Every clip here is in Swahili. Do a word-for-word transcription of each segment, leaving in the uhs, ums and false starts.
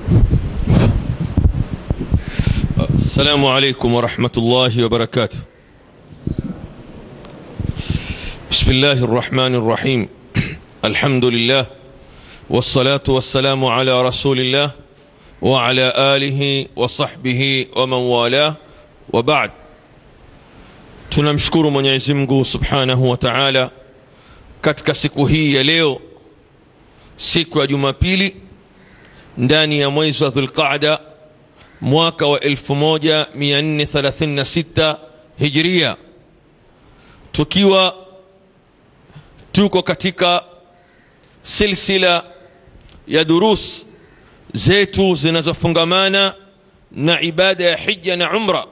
السلام عليكم ورحمة الله وبركاته. بسم الله الرحمن الرحيم. الحمد لله والصلاة والسلام على رسول الله وعلى آله وصحبه ومن والاه وبعد. tunamshukuru Mwenyezi Mungu Subhanahu wa Ta'ala katika siku hii ya leo, siku ya Jumapili ndani ya mwezi wa Dhulqaada mwaka wa elfu moja mia nne thelathini na sita Hijria, tukiwa tuko katika silsila ya durus zetu zinazofungamana na ibada ya hija na umra,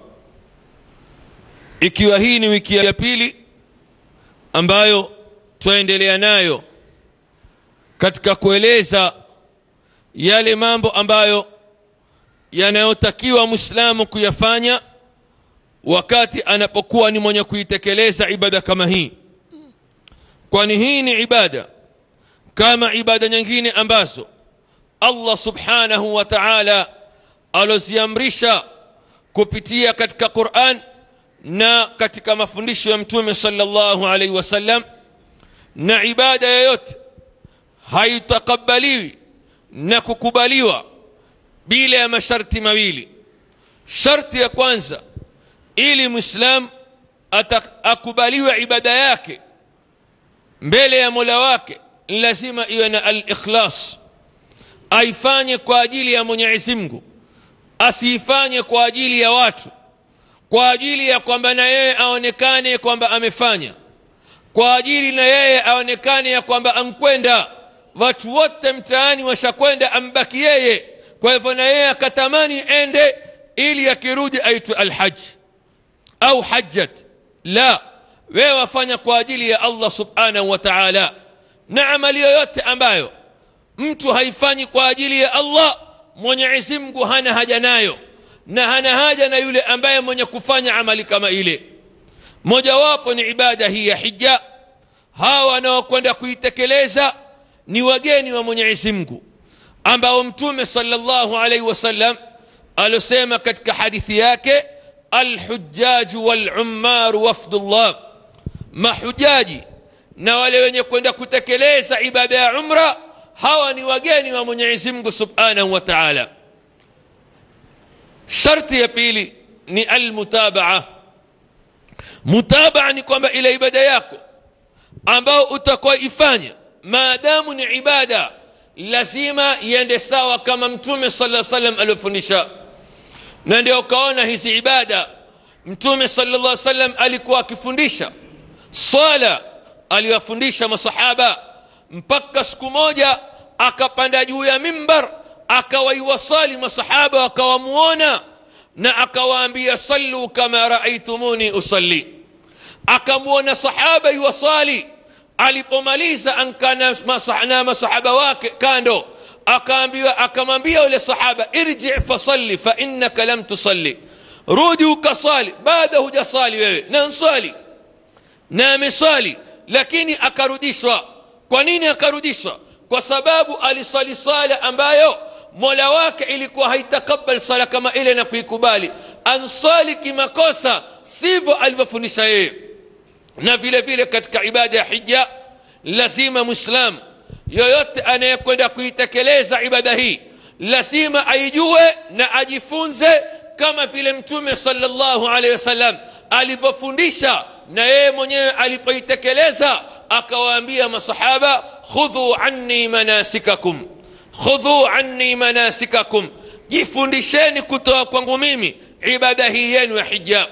ikiwa hii ni wiki ya pili ambayo tuendelea nayo katika kueleza yale mambo ambayo yanayotakiwa Muislamu kuyafanya wakati anapokuwa ni mwenye kuitekeleza ibada kama hii, kwani hii ni ibada kama ibada nyingine ambazo Allah Subhanahu wa Ta'ala aloziamrisha kupitia katika Qur'an na katika mafundisho ya Mtume sallallahu alaihi wasallam. Na ibada yoyote haitakubaliwi na kukubaliwa bila ya masharti mawili. Sharti ya kwanza, ili Muislam akubaliwe ibada yake mbele ya Mola wake, lazima iwe na al-ikhlas, aifanye kwa ajili ya Mwenyezi Mungu, asifanye kwa ajili ya watu, kwa ajili ya kwamba na yeye aonekane kwamba amefanya, kwa ajili na yeye aonekane ya kwamba ankwenda, watu wote mtaani washakwenda, ambaki yeye, kwa hivyo na yeye akatamani ende ili akirudi aitu al-hajj au hajjat. La, wewe wafanya kwa ajili ya Allah Subhanahu wa Ta'ala. Na amali yoyote ambayo mtu haifanyi kwa ajili ya Allah, Mwenyezi Mungu hana haja nayo, na hana haja na yule ambaye mwenye kufanya amali kama ile. Mojawapo ni ibada hii ya hija. Hawa wanaokwenda kuitekeleza ni wageni wa Mwenyezi Mungu, ambao Mtume sallallahu alaihi wasallam alosema katika hadithi yake, al-hujjaju wal-ummaru wafdullah, mahujaji na wale wenye kwenda kutekeleza ibada ya umra, hawa ni wageni wa Mwenyezi Mungu Subhanahu wa Ta'ala. Sharti ya pili ni al-mutabaa. Mutabaa ni kwamba ile ibada yako ambao utakuwa ifanya, maadamu ni ibada, lazima iende sawa kama Mtume sallallahu alaihi wasallam alifundisha. Na ndio kaona hizi ibada Mtume sallallahu alaihi wasallam alikuwa akifundisha. Swala aliwafundisha masahaba, mpaka siku moja akapanda juu ya mimbar akawaiwasali masahaba, wakawamuona na akawaambia, sallu kama raaitumuni usalli. Akamuona sahaba yuwasali, alipomaliza ankana masahana masahaba wake kando, akaambiwa akamwambia yule sahaba, irji' fasalli fa innaka lam tusalli, rudi ukasali, baada hujasali wewe, na nsali. Na amesali, lakini akarudishwa. Kwa nini akarudishwa? Kwa sababu alisali sala ambayo Mola wake ilikuwa haitakabali sala kama ile na kuikubali. Ansali kimakosa, sivyo alivyofundisha yeye. Na vile vile katika ibada ya hija, lazima Muislam yoyote anayekwenda kuitekeleza ibada hii lazima aijue na ajifunze kama vile Mtume sallallahu alaihi wasallam alivyofundisha, na yeye mwenyewe alipoitekeleza akawaambia masahaba, khudhu anni manasikakum, khudhu anni manasikakum, jifundisheni kutoka kwangu mimi ibada hii yenu ya hija.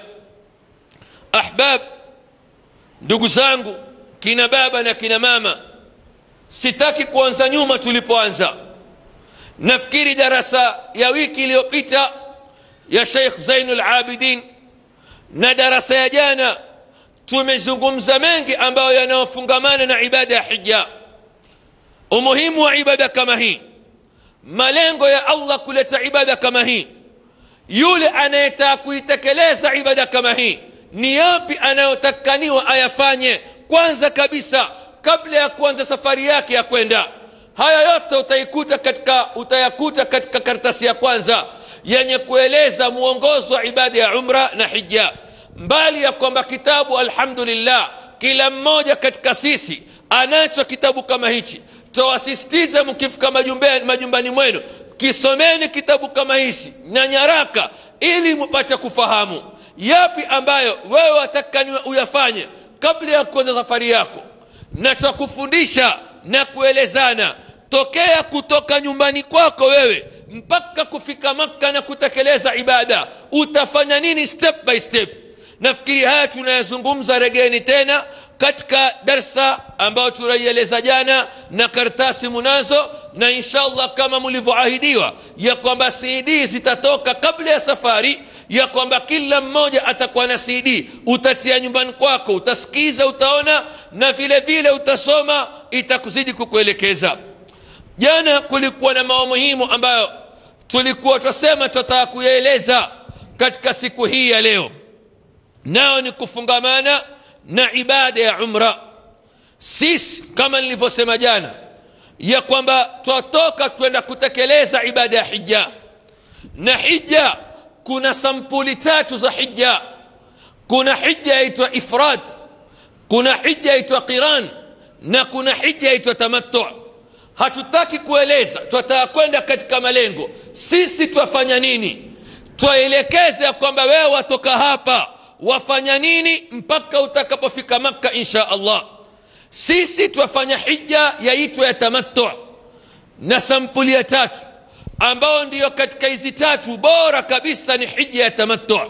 Ahbab, ndugu zangu, kina baba na kina mama, sitaki kuanza nyuma tulipoanza. Nafikiri darasa ya wiki iliyopita ya Sheikh Zainul Abidin na darasa ya jana tumezungumza mengi ambayo yanayofungamana na ibada ya hija. Umuhimu wa ibada kama hii, malengo ya Allah kuleta ibada kama hii, yule anayetaka kuitekeleza ibada kama hii ni yapi anayotakaniwa ayafanye kwanza kabisa kabla ya kuanza safari yake ya kwenda. Haya yote utaikuta katika utayakuta katika karatasi ya kwanza yenye kueleza muongozo wa ibada ya umra na hija. Mbali ya kwamba kitabu alhamdulillah kila mmoja katika sisi anacho kitabu kama hichi, tuwasisitize mkifika majumbani majumbani mwenu kisomeni kitabu kama hichi na nyaraka, ili mpate kufahamu yapi ambayo wewe watakani uyafanye kabla ya kuanza safari yako. Na tutakufundisha na kuelezana tokea kutoka nyumbani kwako wewe mpaka kufika Makka na kutekeleza ibada utafanya nini step by step. Nafikiri haya tunayazungumza regeni tena katika darsa ambao tulaieleza jana na karatasi munazo, na inshallah kama mlivyoahidiwa ya kwamba C D zitatoka kabla ya safari, ya kwamba kila mmoja atakuwa na C D, utatia nyumbani kwako, utasikiza, utaona na vile vile utasoma, itakuzidi kukuelekeza. Jana kulikuwa na mambo muhimu ambayo tulikuwa tusema tutataka kuyaeleza katika siku hii ya leo, nao ni kufungamana na ibada ya umra. Sisi kama nilivyosema jana ya kwamba tutatoka kwenda kutekeleza ibada ya hija, na hija kuna sampuli tatu za hija. Kuna hija yaitwa ifrad, kuna hija yaitwa qiran, na kuna hija yaitwa tamattu. Hatutaki kueleza, tutataka kwenda katika malengo. Sisi twafanya nini? Twaelekeza kwamba wewe watoka hapa wafanya nini mpaka utakapofika Makka insha Allah. Sisi twafanya hija yaitwa ya tamattu, na sampuli ya tatu ambao ndiyo katika hizi tatu bora kabisa ni hija ya tamattu.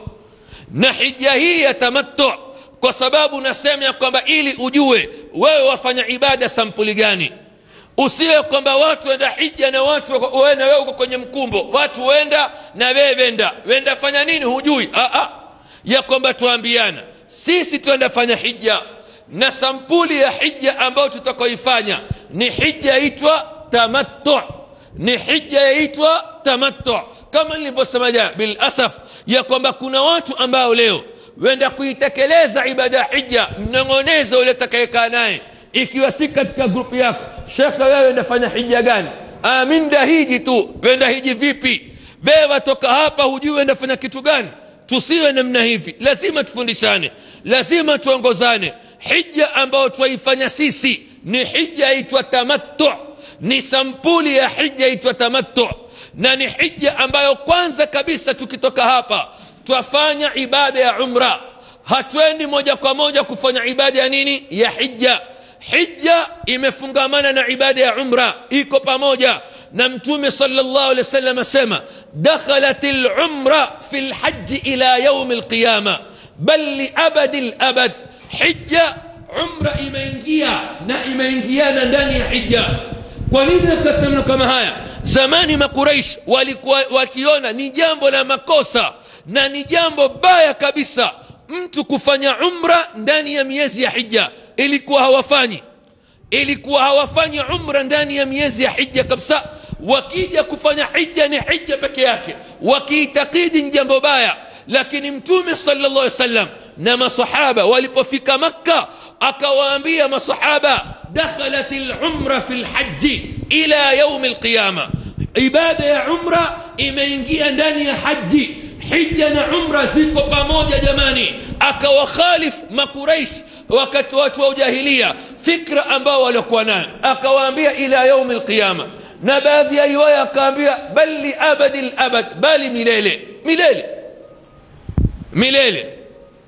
Na hija hii ya tamattu, kwa sababu nasema ya kwamba ili ujue wewe wafanya ibada sampuli gani, usiwe kwamba watu wenda hija na watu wenda wewe uko kwenye mkumbo, watu wenda na wewe wenda wenda fanya nini hujui. a a ya kwamba tuambiana sisi tuenda fanya hija, na sampuli ya hija ambayo tutakoifanya ni hija yaitwa tamattu, ni hija yaitwa tamattu. Kama nilivyosema jana, bil asaf ya kwamba kuna watu ambao leo wenda kuitekeleza ibada ya hija, mnongonezo ule atakayekaa naye, ikiwa si katika grupu yako, shekha wewe wenda fanya hija gani? Aminda hiji tu, wenda hiji vipi? Wewe watoka hapa hujui wenda fanya kitu gani? Tusiwe namna hivi, lazima tufundishane, lazima tuongozane. Hija ambayo tuifanya sisi ni hija yaitwa tamattu, ni sampuli ya hija yaitwa tamattu, na ni hija ambayo kwanza kabisa tukitoka hapa twafanya ibada ya umra. Hatuendi moja kwa moja kufanya ibada ya nini? Ya hija. Hija imefungamana na ibada ya umra, iko pamoja. Na Mtume sallallahu alaihi wasallam asema dakhalatil umra fil hajj ila yawm alqiyama bal li abadil abad. Hija umra imeingia na imeingiana ndani ya hija. Kwa nini akasema kama haya? Zamani makuraish walikuwa wakiona ni jambo la makosa na ni jambo baya kabisa mtu kufanya umra ndani ya miezi ya hija. Ilikuwa hawafanyi ilikuwa hawafanyi umra ndani ya miezi ya hija kabisa. Wakija kufanya hija ni hija peke yake, wakiitakidi ni jambo baya. Lakini Mtume sallallahu alaihi wasallam na masahaba walipofika Makka akawaambia masahaba, dakhalatil umra fil hajj ila yawm alqiyama. Ibada ya umra imeingia ndani ya haji. Hija na umra ziko pamoja jamani. Akawakhalif makuraish wakati watu wa ujahilia fikra ambao walikuwa nayo, akawaambia ila yawm alqiyama. Na baadhi ya riwaya akaambia bal li abadil abad, bali milele milele milele.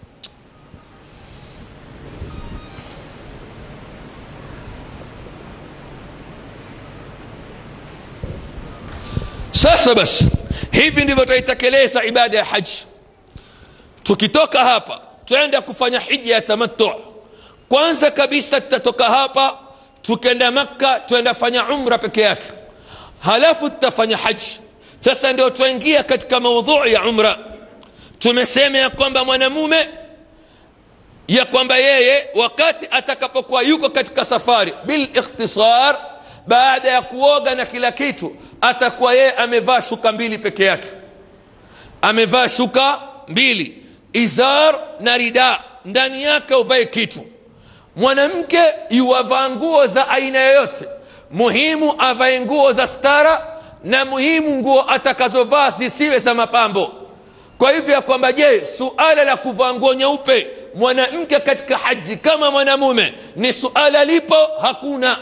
Sasa basi hivi ndivyo tutaitekeleza ibada ya haji. Tukitoka hapa tuenda kufanya hija ya tamattu. Kwanza kabisa tutatoka hapa tukenda Makka, tuenda fanya umra peke yake, halafu tutafanya haji. Sasa ndio tuingia katika maudhui ya umra. Tumesema ya kwamba mwanamume ya kwamba yeye wakati atakapokuwa yuko katika safari, bil ikhtisar, baada ya kuoga na kila kitu, atakuwa yeye amevaa shuka mbili peke yake. Amevaa shuka mbili, izar na rida, ndani yake uvae kitu. Mwanamke yuwavaa nguo za aina yoyote, muhimu avae nguo za stara, na muhimu nguo atakazovaa zisiwe za mapambo. Kwa hivyo ya kwamba je, suala la kuvaa nguo nyeupe mwanamke katika haji kama mwanamume ni suala lipo? Hakuna.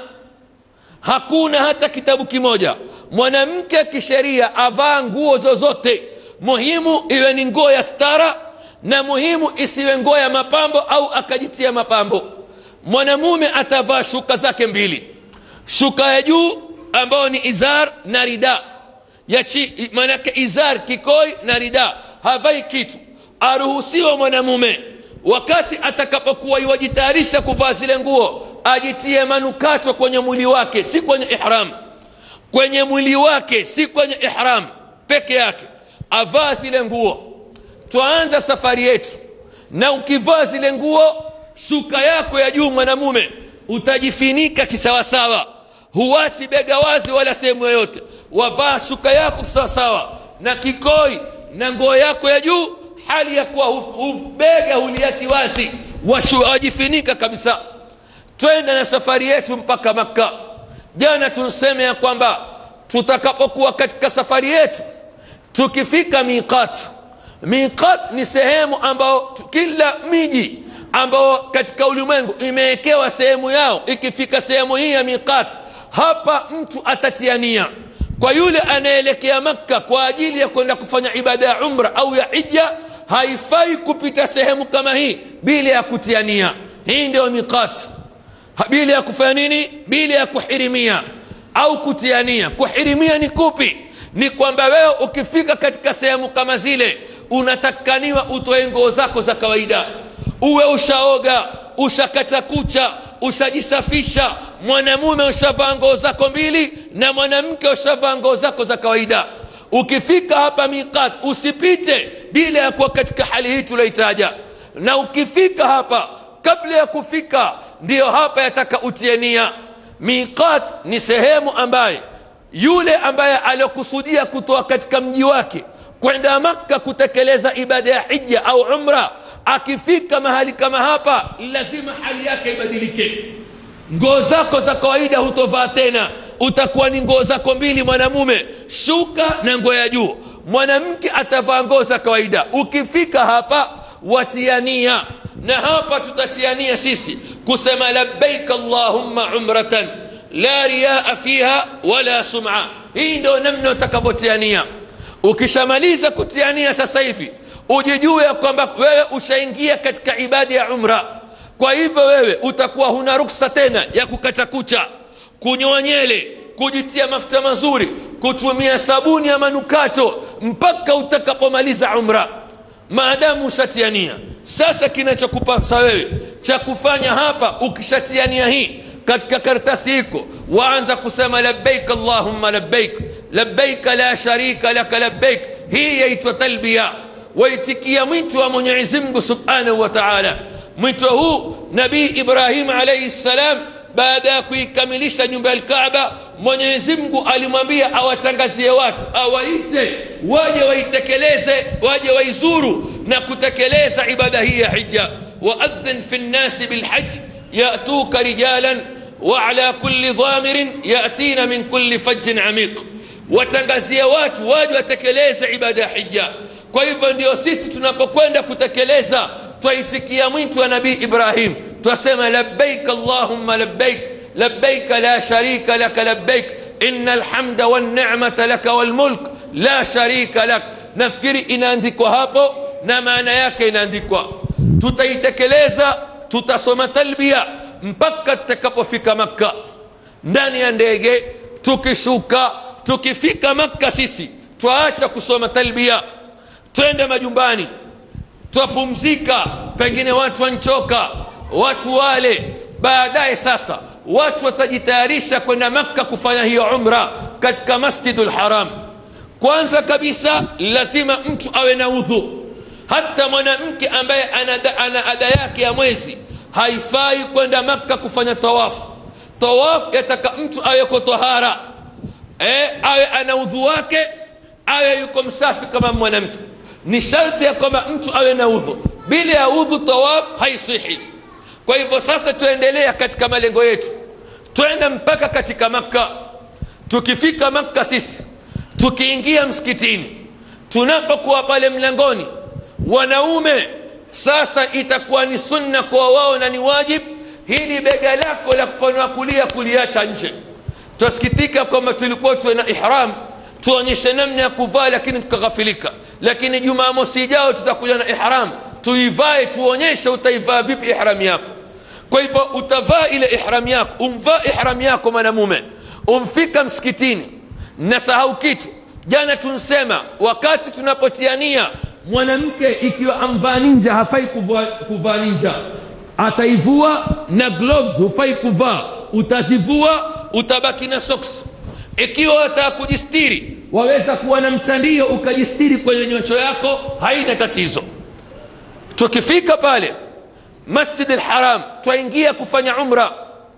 Hakuna hata kitabu kimoja. Mwanamke kisheria avaa nguo zozote, muhimu iwe ni nguo ya stara, na muhimu isiwe nguo ya mapambo au akajitia mapambo. Mwanamume atavaa shuka zake mbili, shuka ya juu ambao ni izar na rida ya chi, manake izar kikoi na rida, havai kitu. Aruhusiwa mwanamume wakati atakapokuwa yajitayarisha kuvaa zile nguo ajitie manukato kwenye mwili wake, si kwenye ihram, kwenye mwili wake, si kwenye ihram peke yake, avaa zile nguo. Tuanza safari yetu, na ukivaa zile nguo, shuka yako ya juu mwanamume utajifinika kisawasawa, huachi bega wazi wala sehemu yoyote, wavaa shuka yako kisawasawa na kikoi na nguo yako ya juu, hali ya kuwa bega huliati wazi, wajifinika kabisa. Twenda na safari yetu mpaka Makka. Jana tunseme ya kwamba tutakapokuwa katika safari yetu, tukifika miqat. Miqat ni sehemu ambao kila miji ambao katika ulimwengu imewekewa sehemu yao. Ikifika sehemu hii ya miqat, hapa mtu atatiania. Kwa yule anaelekea Makka kwa ajili ya kwenda kufanya ibada ya umra au ya hija, haifai kupita sehemu kama hii bila ya kutiania. Hii ndio miqat. Bila ya kufanya nini? Bila ya kuhirimia au kutiania. Kuhirimia ni kupi? Ni kwamba wewe ukifika katika sehemu kama zile unatakaniwa utoe nguo zako za kawaida, uwe ushaoga, ushakata kucha, ushajisafisha. Mwanamume ushavaa nguo zako mbili na mwanamke ushavaa nguo zako za kawaida. Ukifika hapa miqat usipite bila ya kuwa katika hali hii tulioitaja. Na ukifika hapa, kabla ya kufika, ndio hapa yataka utiania. Miqat ni sehemu ambaye yule ambaye alikusudia kutoa katika mji wake kwenda Makka kutekeleza ibada ya hija au umra, akifika mahali kama hapa lazima hali yake ibadilike. Nguo zako za kawaida hutovaa tena, utakuwa ni nguo zako mbili mwanamume, shuka na nguo ya juu. Mwanamke atavaa nguo za kawaida. Ukifika hapa watiania, na hapa tutatiania sisi kusema labbaik allahumma umratan la riyaa fiha wala sum'a. Hii ndio namna utakavyotiania. Ukishamaliza kutiania sasa hivi ujijue kwamba wewe ushaingia katika ibada ya umra. Kwa hivyo wewe utakuwa huna ruksa tena ya kukata kucha, kunyoa nywele, kujitia mafuta mazuri, kutumia sabuni ya manukato mpaka utakapomaliza umra, maadamu ushatiania. Sasa kinachokupasa wewe cha kufanya hapa, ukishatiania hii katika karatasi hiko, waanza kusema labbaik allahumma labbaik labbaik la sharika laka labbaik. Hii yaitwa talbiya, waitikia mwito wa Mwenyezi Mungu subhanahu wa ta'ala. Mwito huu Nabii Ibrahim alayhi salam baada ya kuikamilisha nyumba ya Kaaba, Mwenyezi Mungu alimwambia awatangazie watu, awaite waje waitekeleze, waje waizuru na kutekeleza ibada hii ya hija. Waadhin fi nnasi bilhajj yatuka rijalan wa ala kulli dhamirin yatina min kulli fajjin amiq. Watangazie watu waje watekeleze ibada ya hija. Kwa hivyo ndio sisi tunapokwenda kutekeleza twaitikia mwito wa Nabii Ibrahim, twasema labbaik allahumma labbaik labbaik la sharika laka labbaik innal hamda wan ni'mata laka wal mulk la sharika lak. Nafikiri inaandikwa hapo na maana yake inaandikwa. Tutaitekeleza, tutasoma talbia mpaka tutakapofika Makka. Ndani ya ndege tukishuka, tukifika Makka sisi twaacha kusoma talbia, twende majumbani, twapumzika. Pengine watu wanchoka, watu wale. Baadaye sasa watu watajitayarisha kwenda Makka kufanya hiyo umra katika Masjidul Haram. Kwanza kabisa lazima mtu awe na udhu. Hata mwanamke ambaye ana, ana ada yake ya mwezi haifai kwenda Makka kufanya tawafu. Tawafu yataka mtu awe kwa tahara, eh, awe ana udhu wake, awe yuko msafi kama mwanamke. Ni sharti ya kwamba mtu awe na udhu. Bila ya udhu tawaf haisihi. Kwa hivyo sasa tuendelea katika malengo yetu. twenda mpaka katika Makka. Tukifika Makka sisi, tukiingia msikitini, tunapokuwa pale mlangoni, wanaume sasa itakuwa ni sunna kwa wao na ni wajib hili bega lako la mkono wa kulia kuliacha nje. Tusikitika kwamba tulikuwa tuwe na ihram tuonyeshe namna ya kuvaa lakini tukaghafilika, lakini Jumamosi ijao tutakuja na ihram, tuivae tuonyeshe utaivaa vipi ihram yako. Kwa hivyo utavaa ile ihram yako, umvaa ihram yako mwanamume, umfika msikitini. Na sahau kitu, jana tunsema wakati tunapotiania mwanamke ikiwa amvaa ninja hafai kuvaa kuvaa ninja, ataivua na gloves hufai kuvaa, utazivua utabaki na socks. Ikiwa wataka kujistiri waweza kuwa na mtandio ukajistiri kwenye nyocho yako, haina tatizo. Tukifika pale Masjid al-Haram twaingia kufanya umra,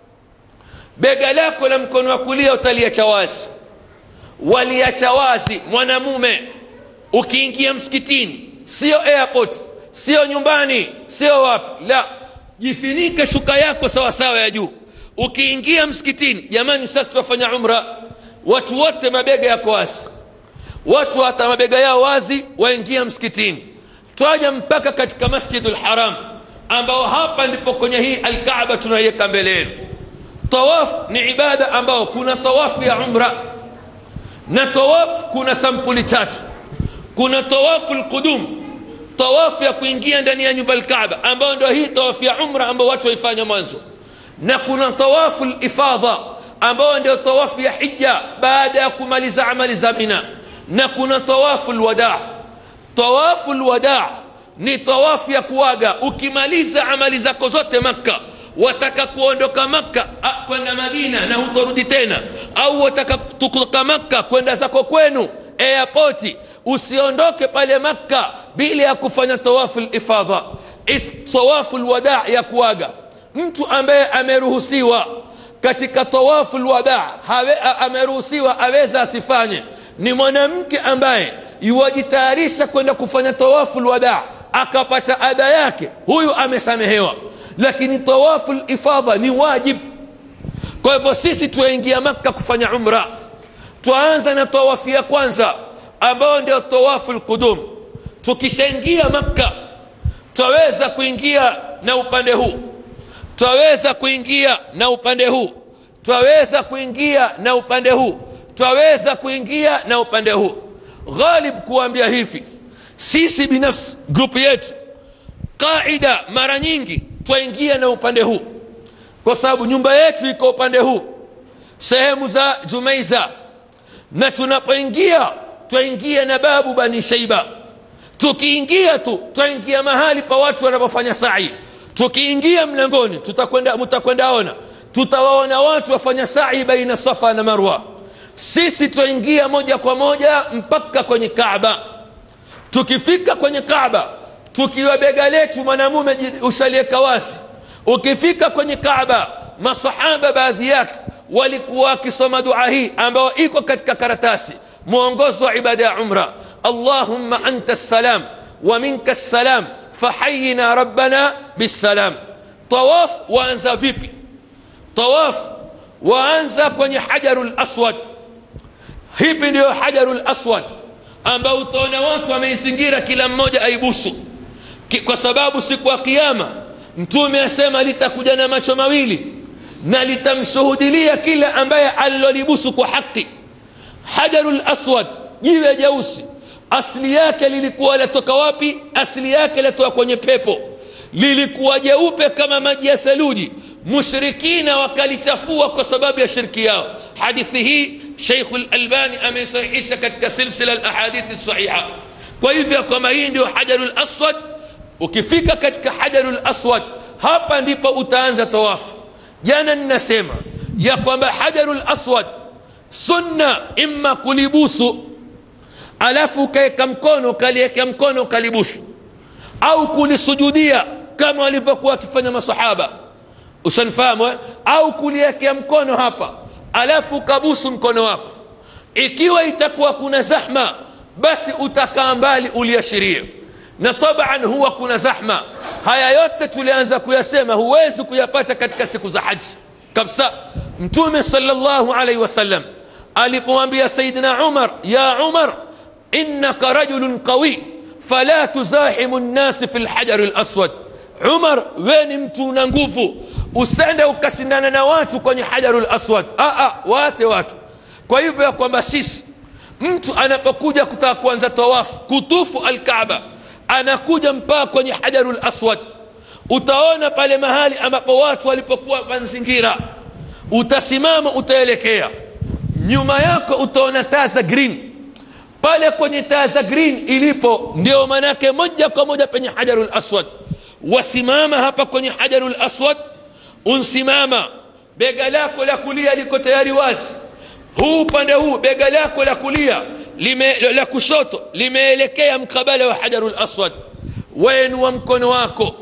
bega lako la mkono wa kulia utaliacha wazi, waliacha wazi mwanamume. Ukiingia msikitini, sio airport, sio nyumbani, sio wapi, la, jifinike shuka yako sawa sawa ya juu. Ukiingia msikitini, jamani sasa tutafanya umra, watu wote mabega yako wazi, watu hata mabega yao wazi waingia msikitini. Twaja mpaka katika Masjidul Haram ambao hapa ndipo kwenye hii al-Kaaba tunaiweka mbele yenu. Tawaf ni ibada ambao kuna tawafu ya umra, na tawaf kuna sampuli tatu. Kuna tawafu al-qudum, tawafu ya kuingia ndani ya nyumba al-Kaaba ambao ndio hii tawafu ya umra ambao watu waifanya mwanzo, na kuna tawafu al-ifadha ambao ndio tawafu ya hija baada ya kumaliza amali za Mina, na kuna tawafu al-wadaa. Tawafu al-wadaa ni tawafu ya kuaga. Ukimaliza amali zako zote Makka, wataka kuondoka Makka kwenda Madina na hutorudi tena, au wataka kutoka Makka kwenda zako kwenu airport, usiondoke pale Makka bila ya kufanya tawafu al-ifadha, tawafu al-wadaa ya kuaga. Mtu ambaye ameruhusiwa katika tawafu al-wadaa, ameruhusiwa aweza asifanye, ni mwanamke ambaye yuwajitayarisha kwenda kufanya tawafu al-wadaa akapata ada yake, huyu amesamehewa. Lakini tawafu al-ifadha ni wajib. Kwa hivyo sisi tuingia Makka kufanya umra, tuanza na tawafu ya kwanza ambao ndio tawafu al-qudum. Tukishaingia Makka twaweza kuingia na upande huu, twaweza kuingia na upande huu, twaweza kuingia na upande huu, twaweza kuingia na upande huu. Ghalib kuambia hivi, sisi binafsi grupu yetu kaida mara nyingi twaingia na upande huu, kwa sababu nyumba yetu iko upande huu, sehemu za Jumaiza, na tunapoingia twaingia na babu Bani Shaiba. Tukiingia tu twaingia mahali pa watu wanapofanya sa'i. Tukiingia mlangoni tutakwenda, mtakwenda ona, tutawaona watu wafanya sa'i baina Safa na Marwa. Sisi twaingia moja kwa moja mpaka kwenye Kaaba. Tukifika kwenye Kaaba, tukiwa bega letu mwanamume ushalieka wasi, ukifika kwenye Kaaba, masahaba baadhi yake walikuwa wakisoma dua hii ambao iko katika karatasi, mwongozo wa ibada ya umra: Allahumma anta salam wa minka salam fahayyina rabbana bisalam. Tawaf waanza vipi? Tawaf waanza kwenye Hajarul Aswad. Hipi ndio Hajarul Aswad ambao utaona watu wameizingira kila mmoja aibusu, kwa sababu siku ya kiyama Mtume asema litakuja na macho mawili na litamshuhudilia kila ambaye alilolibusu kwa haki. Hajarul Aswad, jiwe jeusi, asili yake lilikuwa latoka wapi? Asili yake latoka kwenye pepo, lilikuwa jeupe kama maji ya theluji. Mushrikina wakalichafua kwa sababu ya shirki yao. Hadithi hii Sheikh al-Albani amesahihisha katika silsila al-ahadithi sahiha. Kwa hivyo kama hii ndio Hajarul Aswad, ukifika katika Hajarul Aswad, hapa ndipo utaanza tawafu. Jana ninasema ya kwamba Hajarul Aswad sunna imma kulibusu alafu kaeka mkono kalieka mkono kalibusu, au kulisujudia kama walivyokuwa wakifanya masahaba. Usanifahamu eh? Au kuliekea mkono hapa alafu kabusu mkono wako. Ikiwa itakuwa kuna zahma, basi utakaa mbali uliashirie, na taban huwa kuna zahma. Haya yote tulianza kuyasema huwezi kuyapata katika siku za haji kabisa. Mtume sallallahu alaihi wasallam alipomwambia Saidina Umar, ya Umar, innaka rajulun qawi fala tuzahimu nnasi fi lhajari laswad. Umar, we ni mtu una nguvu, usende ukashindana na watu kwenye hajarul aswad. Aa, waate watu. Kwa hivyo ya kwamba sisi, mtu anapokuja kutaka kuanza tawafu kutufu Alkaaba, anakuja mpaka kwenye hajarul aswad, utaona pale mahali ambapo watu walipokuwa mazingira, utasimama, utaelekea nyuma yako, utaona taa za green. Pale kwenye taa za green ilipo, ndio manake moja kwa moja penye hajarul aswad. Wasimama hapa kwenye hajarul aswad, unsimama, bega lako la kulia liko tayari wazi, huu upande huu bega lako la kulia lime, la kushoto limeelekea mkabala wa hajarul aswad. Wainua mkono wako,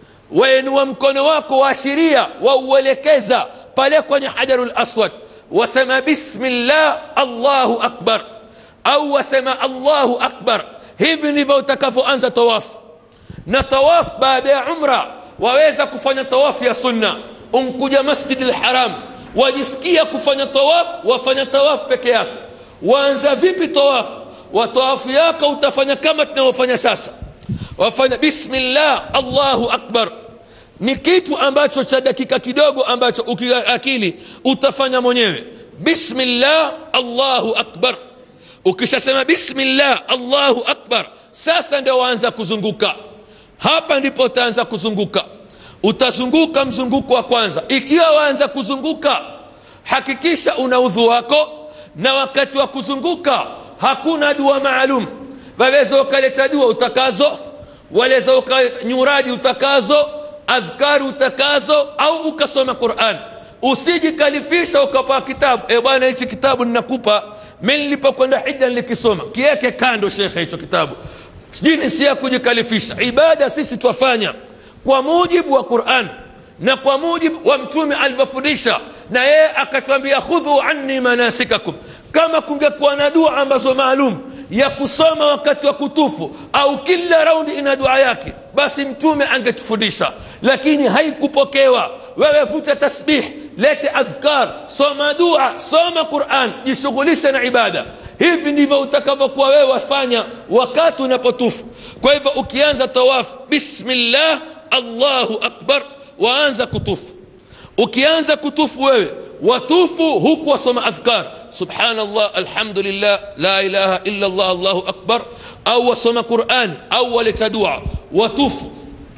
wainua mkono wako waashiria, wauelekeza pale kwenye hajarul aswad, wasema bismillah Allahu akbar, au wasema Allahu akbar. Hivi ndivyo utakavyoanza tawafu. Na tawafu baada ya umra, waweza kufanya tawafu ya sunna, unkuja Masjid al-Haram, wajisikia kufanya tawafu, wafanya tawafu peke yako. Waanza vipi tawafu? Wa tawafu yako utafanya kama tunavyofanya sasa, wafanya bismillah Allahu akbar. Ni kitu ambacho cha dakika kidogo ambacho ukiakili utafanya mwenyewe. Bismillah Allahu akbar. Ukishasema bismillah Allahu akbar, sasa ndio waanza kuzunguka. Hapa ndipo utaanza kuzunguka. Utazunguka mzunguko wa kwanza. Ikiwa waanza kuzunguka, hakikisha una udhu wako, na wakati wa kuzunguka hakuna dua maalum. Waweza ukaleta dua utakazo, waleza ukaleta nyuradi utakazo, adhkari utakazo, au ukasoma Qur'an. Usijikalifisha ukapa kitabu, e bwana hichi kitabu ninakupa, mimi nilipokwenda hija nilikisoma. Kiweke kando shekhe hicho kitabu. Sijini si ya kujikalifisha. Ibada sisi twafanya kwa mujibu wa Qur'an na kwa mujibu wa Mtume alivyofundisha, na yeye akatwambia khudhu anni manasikakum. Kama kungekuwa na dua ambazo maalum ya kusoma wakati wa kutufu, au kila raundi ina dua yake, basi Mtume angetufundisha, lakini haikupokewa. Wewe vuta tasbih, lete adhkar, soma dua, soma Qur'an, jishughulishe na ibada. Hivi ndivyo utakavyokuwa wewe wafanya wakati unapotufu. Kwa hivyo ukianza tawafu, bismillah Allahu akbar, waanza kutufu. Ukianza kutufu wewe, watufu huku wasoma adhkar, subhanallah, alhamdulillah, la ilaha illa Allah, Allahu akbar, au wasoma Qur'an, au waleta dua, watufu.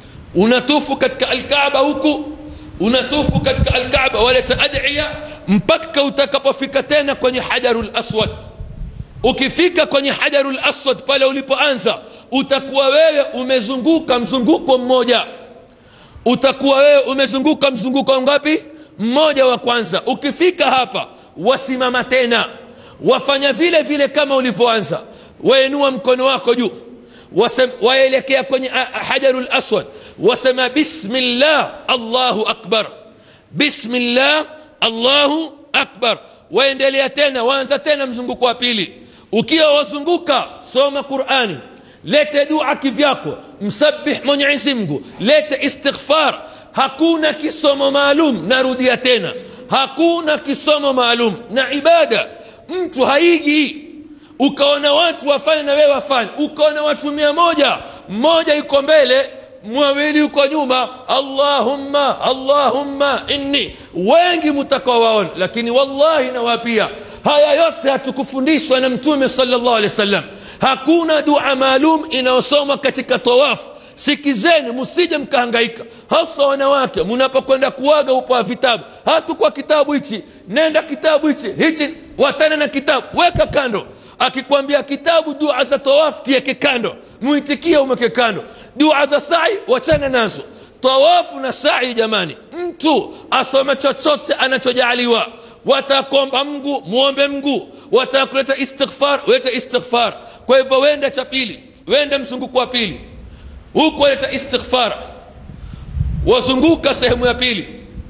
Unatufu katika Alkaaba huku, unatufu katika Alkaaba, waleta ad'iya, mpaka utakapofika tena kwenye hajarul aswad. Ukifika kwenye hajarul aswad, pale ulipoanza, utakuwa wewe umezunguka mzunguko mmoja. Utakuwa wewe umezunguka mzunguko ngapi? Mmoja wa kwanza. Ukifika hapa, wasimama tena, wafanya vile vile kama ulivyoanza. Wainua mkono wako juu, waelekea kwenye hajarul aswad, wasema bismillah Allahu akbar, bismillah Allahu akbar. Waendelea tena, waanza tena mzunguko wa pili. Ukiwa wazunguka, soma Qur'ani, lete dua kivyako, msabbih Mwenyezi Mungu, lete istighfar. Hakuna kisomo maalum, narudia tena, hakuna kisomo maalum. Na ibada, mtu haiji ukaona watu wafanya na wewe wafanya, ukaona watu mia moja, mmoja yuko mbele, mwawili yuko nyuma, Allahumma Allahumma inni, wengi mtakawaona. Lakini wallahi nawapia, haya yote hatukufundishwa na Mtume sallallahu alaihi wasallam. Hakuna dua maalum inayosoma katika tawafu. Sikizeni, msije mkahangaika, hasa wanawake mnapokwenda kuaga upo vitabu. Hatu kwa kitabu hichi, nenda kitabu hichi, hichi watana na kitabu, weka kando. Akikwambia kitabu dua za tawafu, kiweke kando, muitikie umeke kando. Dua za sa'i wachana nazo. Tawafu na sa'i, jamani, mtu asome chochote anachojaliwa. Watakomba Mungu, muombe Mungu. Watakuleta istighfar, weta istighfar. Kwa hivyo wenda cha pili, wenda mzunguko wa pili, huko leta istighfar, wazunguka sehemu ya pili.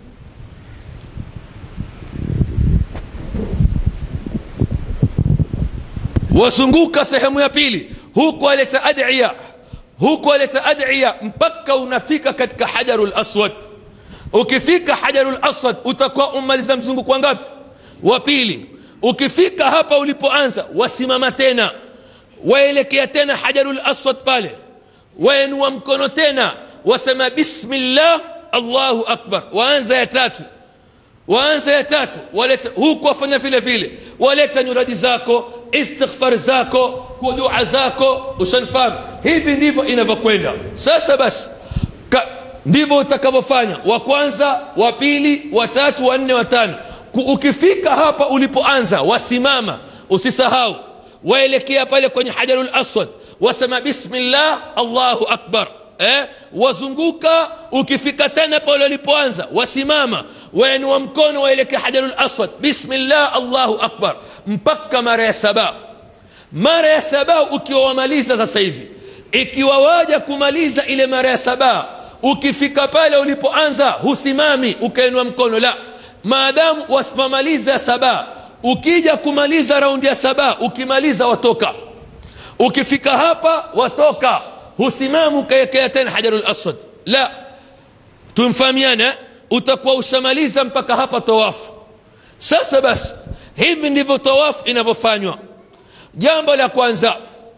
Wazunguka sehemu ya pili, huko aleta ad'iya, huko aleta ad'iya mpaka unafika katika hajarul aswad. ukifika hajarul aswad utakuwa umaliza mzunguko ngapi? Wa pili. Ukifika hapa ulipoanza wasimama tena, waelekea tena hajarul aswad pale, wainua mkono tena, wasema bismillah Allahu akbar, waanza ya tatu. Waanza ya tatu waleta huku, wafanya vile vile, waleta nyuradi zako, istighfar zako, dua zako, ushanfahamu. Hivi ndivyo inavyokwenda. Sasa basi ndivyo utakavyofanya, wa kwanza, wa pili, wa tatu, wa nne, wa tano. Ukifika hapa ulipoanza wasimama, usisahau, waelekea pale kwenye hajarul aswad, wasema bismillah Allahu akbar, eh, wazunguka. Ukifika tena pale ulipoanza wasimama, wainua mkono, waelekea hajarul aswad, bismillah Allahu akbar, mpaka mara ya saba. Mara ya saba ukiwa wamaliza sasa hivi, ikiwa waja kumaliza ile mara ya saba, ukifika pale ulipoanza husimami ukainua mkono, la, maadamu wasimamaliza saba, ukija kumaliza raundi ya saba, ukimaliza watoka. Ukifika hapa watoka, husimamu ukaelekea tena hajarul aswad, la. Tumfahamiana, utakuwa ushamaliza mpaka hapa tawafu. Sasa basi hivi ndivyo tawafu inavyofanywa. Jambo la kwanza,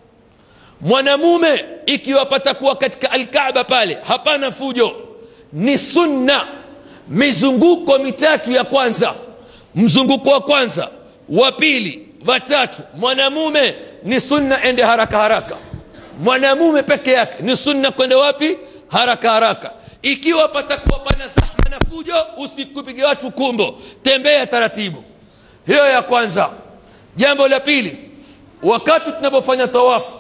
mwanamume ikiwa patakuwa katika Al-Kaaba pale hapana fujo, ni sunna mizunguko mitatu ya kwanza. Mzunguko wa kwanza, wa pili, wa tatu, mwanamume ni sunna ende haraka haraka. Mwanamume peke yake ni sunna kwenda wapi? Haraka haraka. Ikiwa patakuwa pana zahma na fujo, usikupige watu kumbo, tembea taratibu. Hiyo ya kwanza. Jambo la pili, wakati tunapofanya tawafu,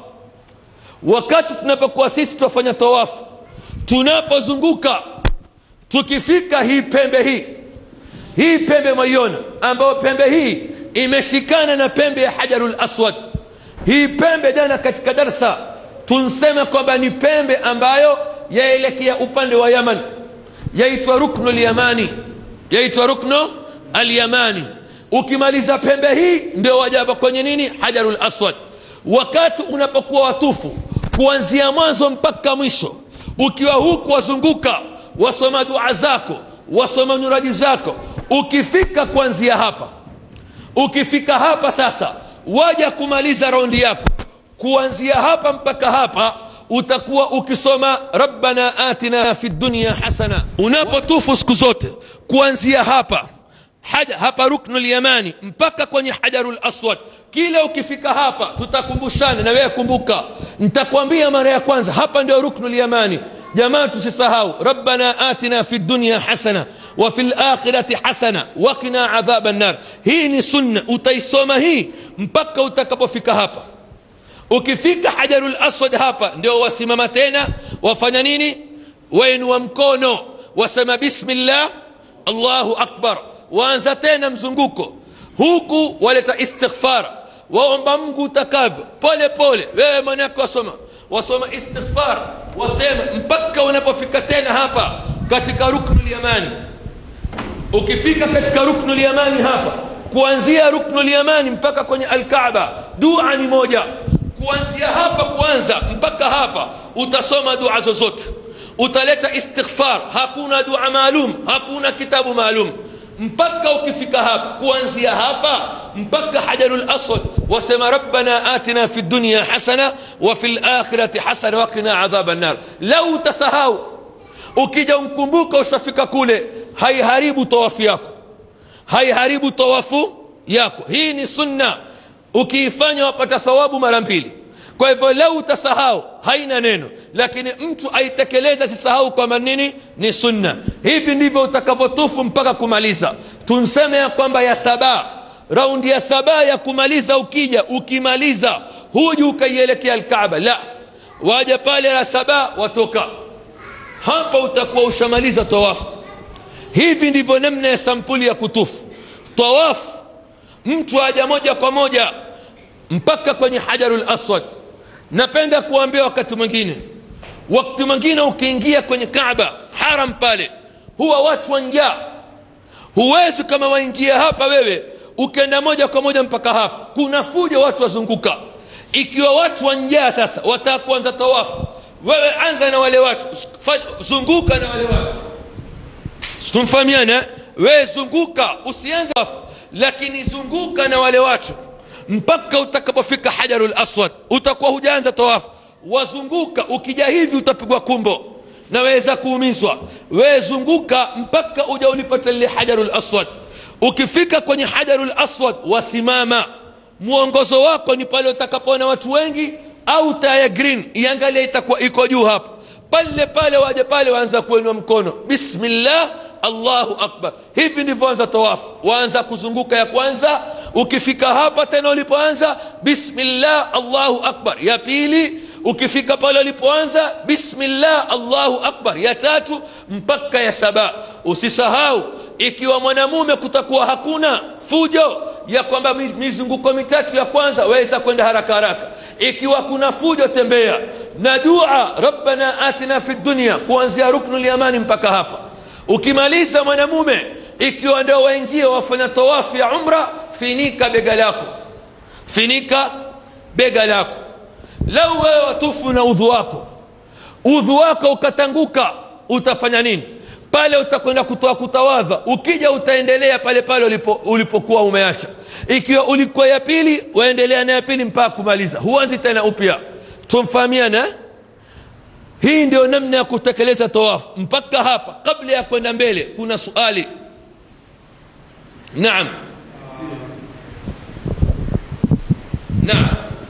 wakati tunapokuwa sisi tunafanya tawafu, tunapozunguka, tukifika hii pembe hii, hii pembe maiona, ambayo pembe hii imeshikana na pembe ya hajarul aswad. Hii pembe jana katika darsa tunsema kwamba ni pembe ambayo yaelekea upande wa Yaman, yaitwa ruknu al-yamani, yaitwa ruknu al-yamani. Ukimaliza pembe hii ndio wajaba kwenye nini? Hajarul aswad. Wakati unapokuwa watufu kuanzia mwanzo mpaka mwisho, ukiwa huku wazunguka, wasoma dua zako, wasoma nyuradi zako, ukifika kuanzia hapa, ukifika hapa sasa waja kumaliza raundi yako, kuanzia hapa mpaka hapa utakuwa ukisoma rabbana atina fid dunya hasana. Unapotufu siku zote kuanzia hapa haja hapa ruknul yamani mpaka kwenye hajarul aswad, kila ukifika hapa tutakumbushana, na wewe kumbuka, nitakwambia mara ya kwanza hapa ndio ruknul yamani. Jamaa tusisahau, rabbana atina fid dunya hasana wa fil akhirati hasana wa qina adhaban nar. Hii ni sunna, utaisoma hii mpaka utakapofika hapa. Ukifika hajarul aswad hapa ndio wasimama tena, wafanya nini? Wainua mkono, wasema bismillah Allahu akbar, waanza tena mzunguko. Huku waleta istighfar, waomba Mungu utakavyo, pole pole. Wewe mwanako wasoma, wasoma istighfar, wasema mpaka unapofika tena hapa katika ruknul yamani. Ukifika katika ruknul yamani hapa, kuanzia ruknul yamani mpaka kwenye Al-Kaaba, dua ni moja. Kuanzia hapa kwanza mpaka hapa utasoma dua zozote, utaleta istighfar, hakuna dua maalum, hakuna kitabu maalum. Mpaka ukifika hapa, kuanzia hapa mpaka hajarul aswad, wasema rabbana atina fid dunya hasana wa fil akhirati hasana wa qina adhaban nar. Lau utasahau, ukija umkumbuka usafika kule, haiharibu tawafu yako, haiharibu tawafu yako. Hii ni sunna, ukiifanya wapata thawabu mara mbili. Kwa hivyo lau utasahau haina neno, lakini mtu aitekeleza sisahau kwa nini? Ni sunna. Hivi ndivyo utakavyotufu mpaka kumaliza. Tunseme ya kwamba ya saba, raundi ya saba ya kumaliza, ukija ukimaliza huji ukaielekea Al-Kaaba, la, waja pale la saba watoka hapa, utakuwa ushamaliza tawafu. Hivi ndivyo namna ya sampuli ya kutufu tawafu. Mtu aja moja kwa moja mpaka kwenye hajarul aswad. Napenda kuambia wakati mwingine, wakati mwingine ukiingia kwenye Kaaba haram pale, huwa watu wanjaa, huwezi kama waingia hapa wewe ukenda moja kwa moja mpaka hapa, kuna fujo, watu wazunguka. Ikiwa watu wanjaa sasa wataka kuanza tawafu, wewe anza na wale watu, zunguka na wale watu, tumfahamiana. Wewe zunguka, usianze lakini zunguka na wale watu mpaka utakapofika Hajarul Aswad. Utakuwa hujaanza tawafu, wazunguka. Ukija hivi utapigwa kumbo na waweza kuumizwa. Wewe zunguka mpaka uja ulipata ile Hajarul Aswad. Ukifika kwenye Hajarul Aswad wasimama. Muongozo wako ni pale utakapoona watu wengi au taa ya green iangalie itakuwa iko juu hapo. Pale pale waje pale waanza kuinua mkono. Bismillah, Allahu Akbar. Hivi ndivyo anza tawafu. Waanza kuzunguka ya kwanza. Ukifika hapa tena ulipoanza Bismillah, Allahu Akbar. Ya pili ukifika pale ulipoanza Bismillah, Allahu Akbar. Ya tatu mpaka ya saba. Usisahau ikiwa mwanamume kutakuwa hakuna fujo ya kwamba mizunguko mitatu ya kwanza waweza kwenda haraka haraka. Ikiwa kuna fujo tembea na dua Rabbana atina fid dunya kuanzia ruknul yamani mpaka hapa. Ukimaliza mwanamume ikiwa ndio waingie wafanya tawafu ya umra, finika bega lako, finika bega lako. Lau wewe watufu na udhu wako, udhu wako ukatanguka, utafanya nini? Pale utakwenda kutoa kutawadha. Ukija utaendelea pale pale ulipo, ulipokuwa umeacha. Ikiwa ulikuwa ya pili, waendelea na ya pili mpaka kumaliza, huanzi tena upya. Tumfahamiana? Hii ndio namna ya kutekeleza tawafu. Mpaka hapa kabla ya kwenda mbele kuna swali. Naam. Naam.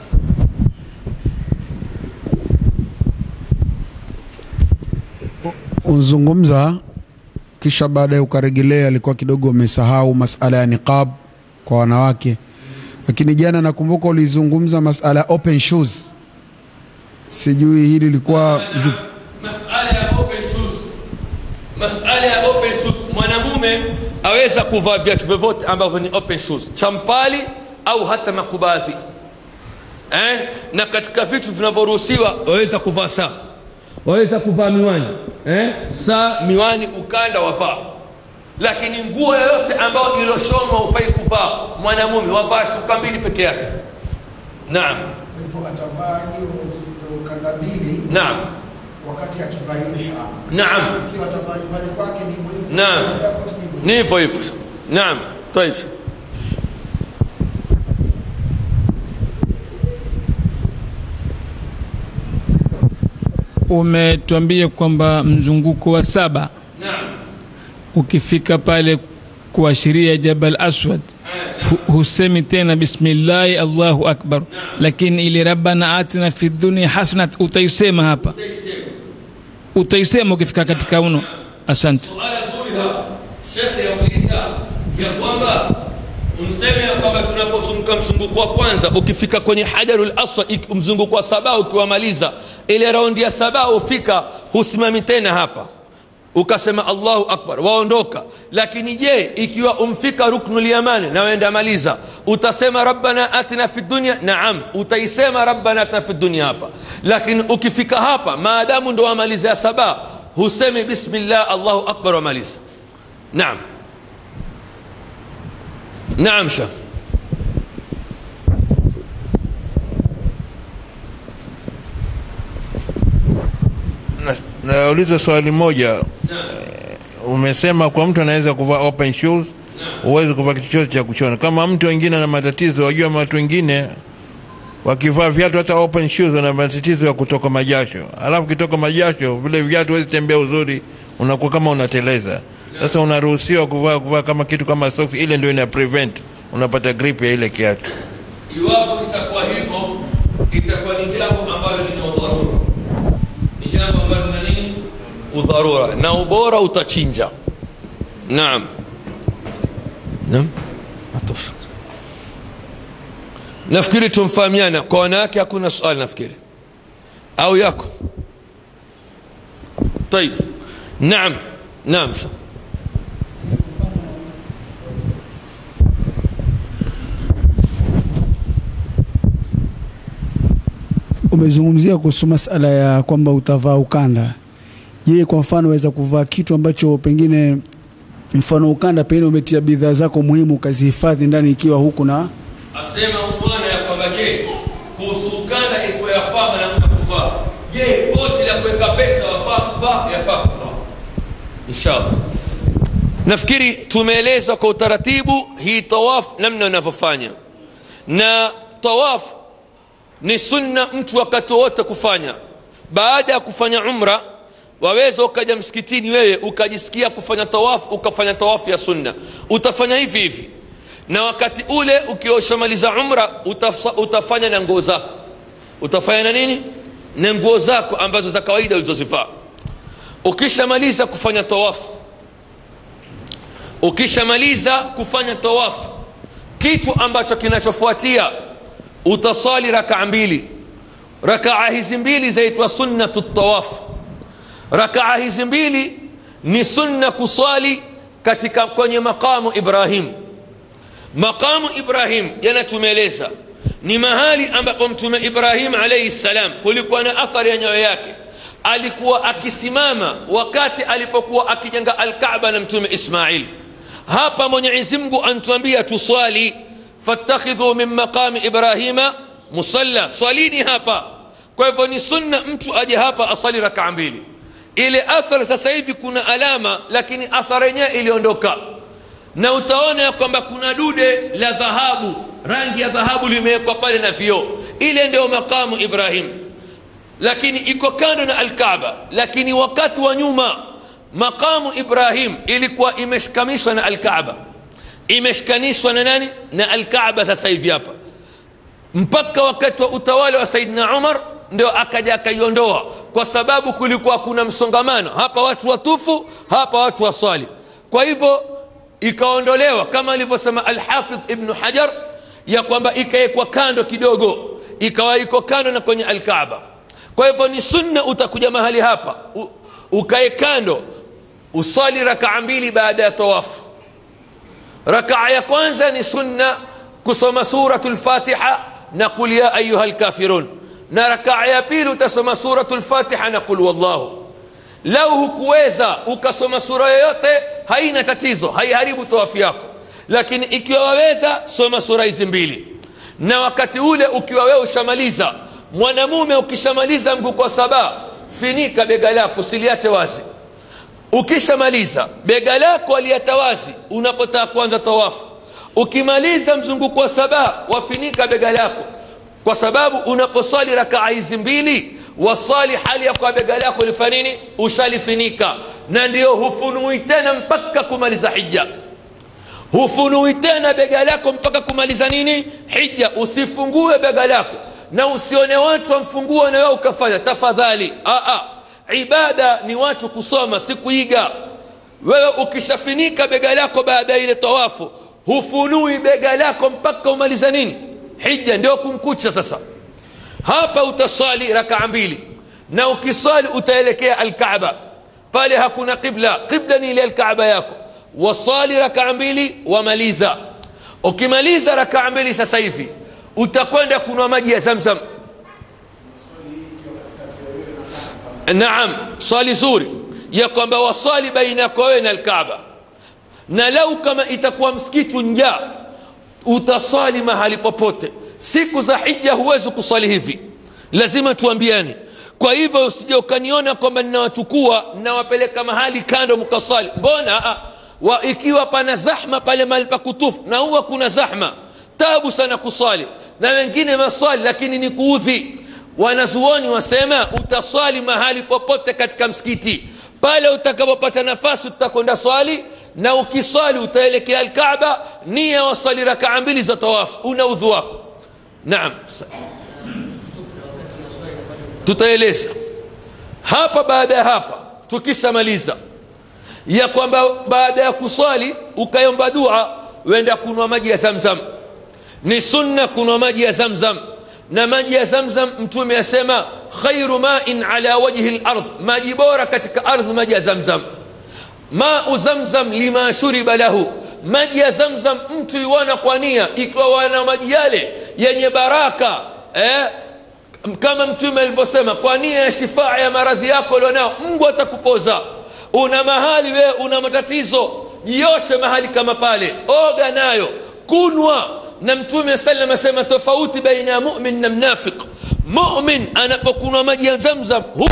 Uzungumza kisha baadaye ukarejelea alikuwa kidogo umesahau masala ya niqab kwa wanawake. Lakini jana nakumbuka ulizungumza masala ya open shoes. Sijui hili lilikuwa masala ya open shoes. Masala ya open shoes, mwanamume aweza kuvaa viatu vyovyote ambavyo ni open shoes, champali au hata makubadhi. Eh? Na katika vitu vinavyoruhusiwa waweza kuvaa saa, waweza kuvaa miwani, eh? Saa, miwani, ukanda wavaa. Lakini nguo yoyote ambayo iloshonwa hufai kuvaa mwanamume, wavaa shuka mbili peke yake. Naam. Hivyo atavaa hiyo ukanda mbili. Naam. Wakati akivaa ihram. Naam. Ikiwa atavaa nyumbani kwake ni hivyo hivyo. Naam. Ni hivyo hivyo. Naam. طيب. Umetuambia kwamba mzunguko wa saba, Naam, ukifika pale kuashiria Jabal Aswad husemi tena Bismillah Allahu Akbar, lakini ile Rabbana atina fid dunya hasanat utaisema hapa, utaisema ukifika katika uno. Asante. Suala zuri hapa Sheikh yauliza ya kwamba mseme kwamba tunapozunguka mzunguko wa kwanza ukifika kwenye Hajarul Aswad, mzunguko wa saba ukiwamaliza ile raundi ya saba ufika, husimami tena hapa ukasema Allahu Akbar waondoka. Lakini je, ikiwa umfika ruknul yamani na wenda maliza, utasema Rabbana atina fid dunya? Naam, utaisema Rabbana atina fid dunya hapa. Lakini ukifika hapa maadamu ndo amaliza ya saba, husemi Bismillah Allahu Akbar wamaliza. Naam. Naam sha. Nauliza swali moja. Umesema kwa mtu anaweza kuvaa open shoes, uweze kuvaa kitu chochote cha kuchona. Kama mtu wengine ana matatizo, wajua watu wengine wakivaa viatu hata open shoes wana matatizo ya kutoka majasho. Alafu kitoka majasho vile viatu huwezi tembea uzuri, unakuwa kama unateleza. Sasa unaruhusiwa kuvaa kuvaa kama kitu kama socks, ile ndio ina prevent unapata grip ya ile kiatu. Iwapo itakuwa hivyo, itakuwa ni jambo ambalo ni dharura. Ni jambo ambalo ni nini? Udharura. Na ubora utachinja. Naam. Naam. Atof. Nafikiri tumfahamiana. Kwa wanawake hakuna swali nafikiri. Au yako? طيب. Naam. Naam. Umezungumzia kuhusu masala ya kwamba utavaa ukanda. Je, kwa mfano waweza kuvaa kitu ambacho pengine mfano ukanda pengine umetia bidhaa zako muhimu ukazihifadhi ndani ikiwa huku na asema bwana ya kwamba je, kuhusu ukanda iko yafaa na kuna kuvaa. Je, pochi la kuweka pesa wafaa kuvaa? Yafaa kuvaa. Inshallah. nafikiri tumeeleza kwa utaratibu hii tawaf namna unavyofanya. Na tawaf ni sunna mtu wakati wote kufanya. Baada ya kufanya umra waweza ukaja msikitini wewe ukajisikia kufanya tawaf, ukafanya tawaf ya sunna, utafanya hivi hivi. Na wakati ule ukioshamaliza umra utafsa, utafanya na nguo zako. Utafanya na nini? Na nguo zako ambazo za kawaida ulizozivaa. Ukishamaliza kufanya tawaf, ukishamaliza kufanya tawaf, kitu ambacho kinachofuatia utasali rakaa mbili. Rakaa hizi mbili zaitwa sunnatut tawaf. Rakaa hizi mbili ni sunna kusali katika kwenye maqamu Ibrahim. Maqamu Ibrahim yanatumeleza ni mahali ambapo mtume Ibrahim alayhi salam kulikuwa na athari ya nyayo yake. Alikuwa akisimama wakati alipokuwa akijenga al-Kaaba na mtume Ismail. Hapa Mwenyezi Mungu anatuambia tuswali, fattakhidhu min maqami Ibrahima musalla, swalini hapa. Kwa hivyo ni sunna mtu aje hapa asali rakaa mbili. Ile athari sasa hivi kuna alama, lakini athari yenyewe iliondoka. Na utaona ya kwamba kuna dude la dhahabu, rangi ya dhahabu limewekwa pale na vioo. Ile ndio maqamu Ibrahim, lakini iko kando na al-Kaaba. Lakini wakati wa nyuma maqamu Ibrahim ilikuwa imeshkanishwa na al-Kaaba. Imeshkanishwa na nani? Na al-Kaaba. Sasa hivi hapa mpaka wakati wa utawala wa Saidina Umar ndio akaja akaiondoa, kwa sababu kulikuwa kuna msongamano, hapa watu watufu, hapa watu waswali. Kwa hivyo ikaondolewa, kama alivyosema al-Hafidh Ibn Hajar ya kwamba ikaekwa kando kidogo, ikawa iko kando na kwenye al-Kaaba. Kwa hivyo ni sunna utakuja mahali hapa ukae kando usali rakaa mbili baada ya tawafu. Rakaa ya kwanza ni sunna kusoma suratul Fatiha na qul ya ayyuhal kafirun, na rakaa ya pili utasoma suratul Fatiha na qul wallahu. Lau hukuweza ukasoma sura yoyote haina tatizo, haiharibu tawafu yako. Lakini ikiwa waweza soma sura hizi mbili. Na wakati ule ukiwa wewe ushamaliza, mwanamume ukishamaliza mguu kwa saba, finika bega lako usiliate wazi. Ukishamaliza bega lako aliata wazi unapotaka kuanza tawafu. Ukimaliza mzunguko wa saba wafinika bega lako, kwa sababu unaposali rakaa hizi mbili wasali hali ya kwa bega lako lifanya nini? Ushalifinika. Na ndio hufunui tena mpaka kumaliza hija. Hufunui tena bega lako mpaka kumaliza nini? Hija. Usifungue bega lako na usione watu wamfungua na wewe ukafanya. Tafadhali, a a ibada ni watu kusoma, si kuiga. Wewe ukishafinika bega lako baada ile tawafu, hufunui bega lako mpaka umaliza nini? Hija. Ndio kumkucha sasa. Hapa utasali rakaa mbili, na ukisali utaelekea al-Kaaba. Pale hakuna qibla, qibla ni ile al-Kaaba yako. Wasali rakaa mbili wamaliza. Ukimaliza rakaa mbili sasa hivi utakwenda kunwa maji ya Zamzam. Naam, swali zuri ya kwamba wasali baina wewe na al-Kaaba. Na lau kama itakuwa msikiti njaa, utasali mahali popote. Siku za hija huwezi kusali hivi, lazima tuambiane. Kwa hivyo usije ukaniona kwamba ninawatukua ninawapeleka mahali kando mkasali. Mbona wa ikiwa pana zahma pale mahali pa kutufu, na huwa kuna zahma, tabu sana kusali, na wengine maswali lakini ni kuudhi. Wanazuoni wasema utaswali mahali popote katika msikiti. Pale utakapopata nafasi utakwenda swali, na ukiswali utaelekea al-Kaaba, nia wasali rakaa mbili za tawafu, una udhu wako. Naam, tutaeleza hapa. Baada ya hapa tukishamaliza ya kwamba baada ya kuswali ukaomba dua, wenda kunwa maji ya Zamzam. Ni sunna kunwa maji ya Zamzam. Na maji ya Zamzam mtume asema khairu ma'in ala wajhi al-ardh, maji bora katika ardhi maji ya Zamzam. Ma'u Zamzam lima shuriba lahu, maji ya Zamzam mtu yuana kwa nia, ikiwa wana maji yale yenye baraka, eh, kama mtume alivyosema, kwa nia ya shifaa ya maradhi yako ulionao, Mungu atakupoza. Una mahali wewe una matatizo, jioshe mahali kama pale, oga nayo, kunwa. Na mtume sallam asema tofauti baina ya mu'min na mnafiq. Mu'min anapokunwa maji ya Zamzam hu...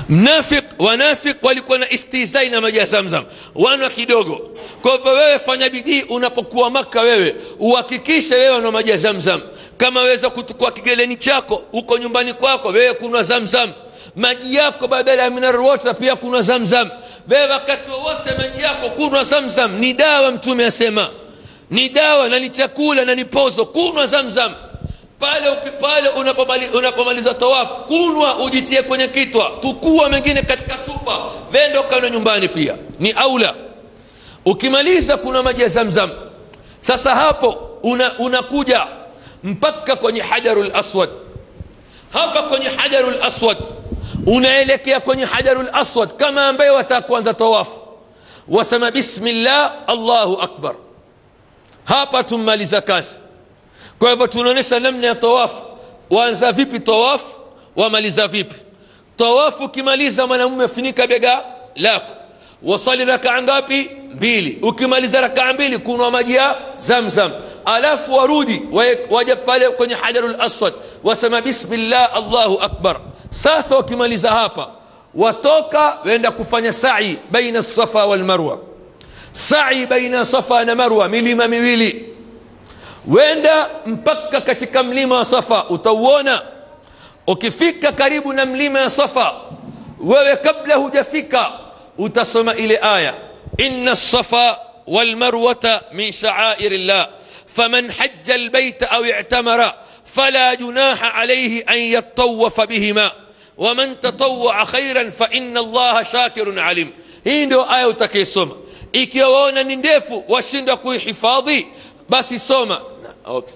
Mnafik, wanafik walikuwa na istizai na maji ya Zamzam, wana kidogo. Kwa hivyo wewe fanya bidii unapokuwa Maka, wewe uhakikishe wewe na maji ya Zamzam. Kama waweza kutukua kigeleni chako uko nyumbani kwako, wewe kuna Zamzam maji yako, badala ya mineral water pia kuna Zamzam. Wewe wakati wote maji yako kuna Zamzam. Ni dawa, Mtume asema ni dawa na ni chakula na ni pozo. Kunwa Zamzam pale pale unapomaliza unapomaliza tawafu, kunwa ujitie kwenye kitwa, tukua mengine katika tupa, vendo kana nyumbani pia ni aula. Ukimaliza kuna maji ya Zamzam. Sasa hapo unakuja una mpaka kwenye Hajarul Aswad. Hapa kwenye Hajarul Aswad unaelekea kwenye Hajarul Aswad kama ambaye watakuanza tawafu, wasema bismillah Allahu akbar. Hapa tumaliza kazi. Kwa hivyo tunaonesha namna ya tawafu, waanza vipi tawafu, wamaliza vipi tawafu. Kimaliza mwanamume funika bega lako, wasali rakaa ngapi? Mbili. Ukimaliza rakaa mbili kunwa maji ya Zamzam, alafu warudi waje pale kwenye Hajarul Aswad, wasema bismillah Allahu akbar. Sasa wakimaliza hapa watoka wenda kufanya sa'i baina Safa wal Marwa. Sa'i baina Safa na Marwa, milima miwili. Wenda mpaka katika mlima wa Safa, utauona. Ukifika karibu na mlima wa Safa, wewe kabla hujafika utasoma ile aya, inna as-safa wal marwata min sha'airillah faman hajja al-bayta aw i'tamara fala junaha alayhi an yatawafa bihima waman tatawwa khairan fa inna allaha shakirun alim. Hii ndio aya utakayosoma. Ikiwa waona ni ndefu washindwa kuihifadhi, basi soma okay.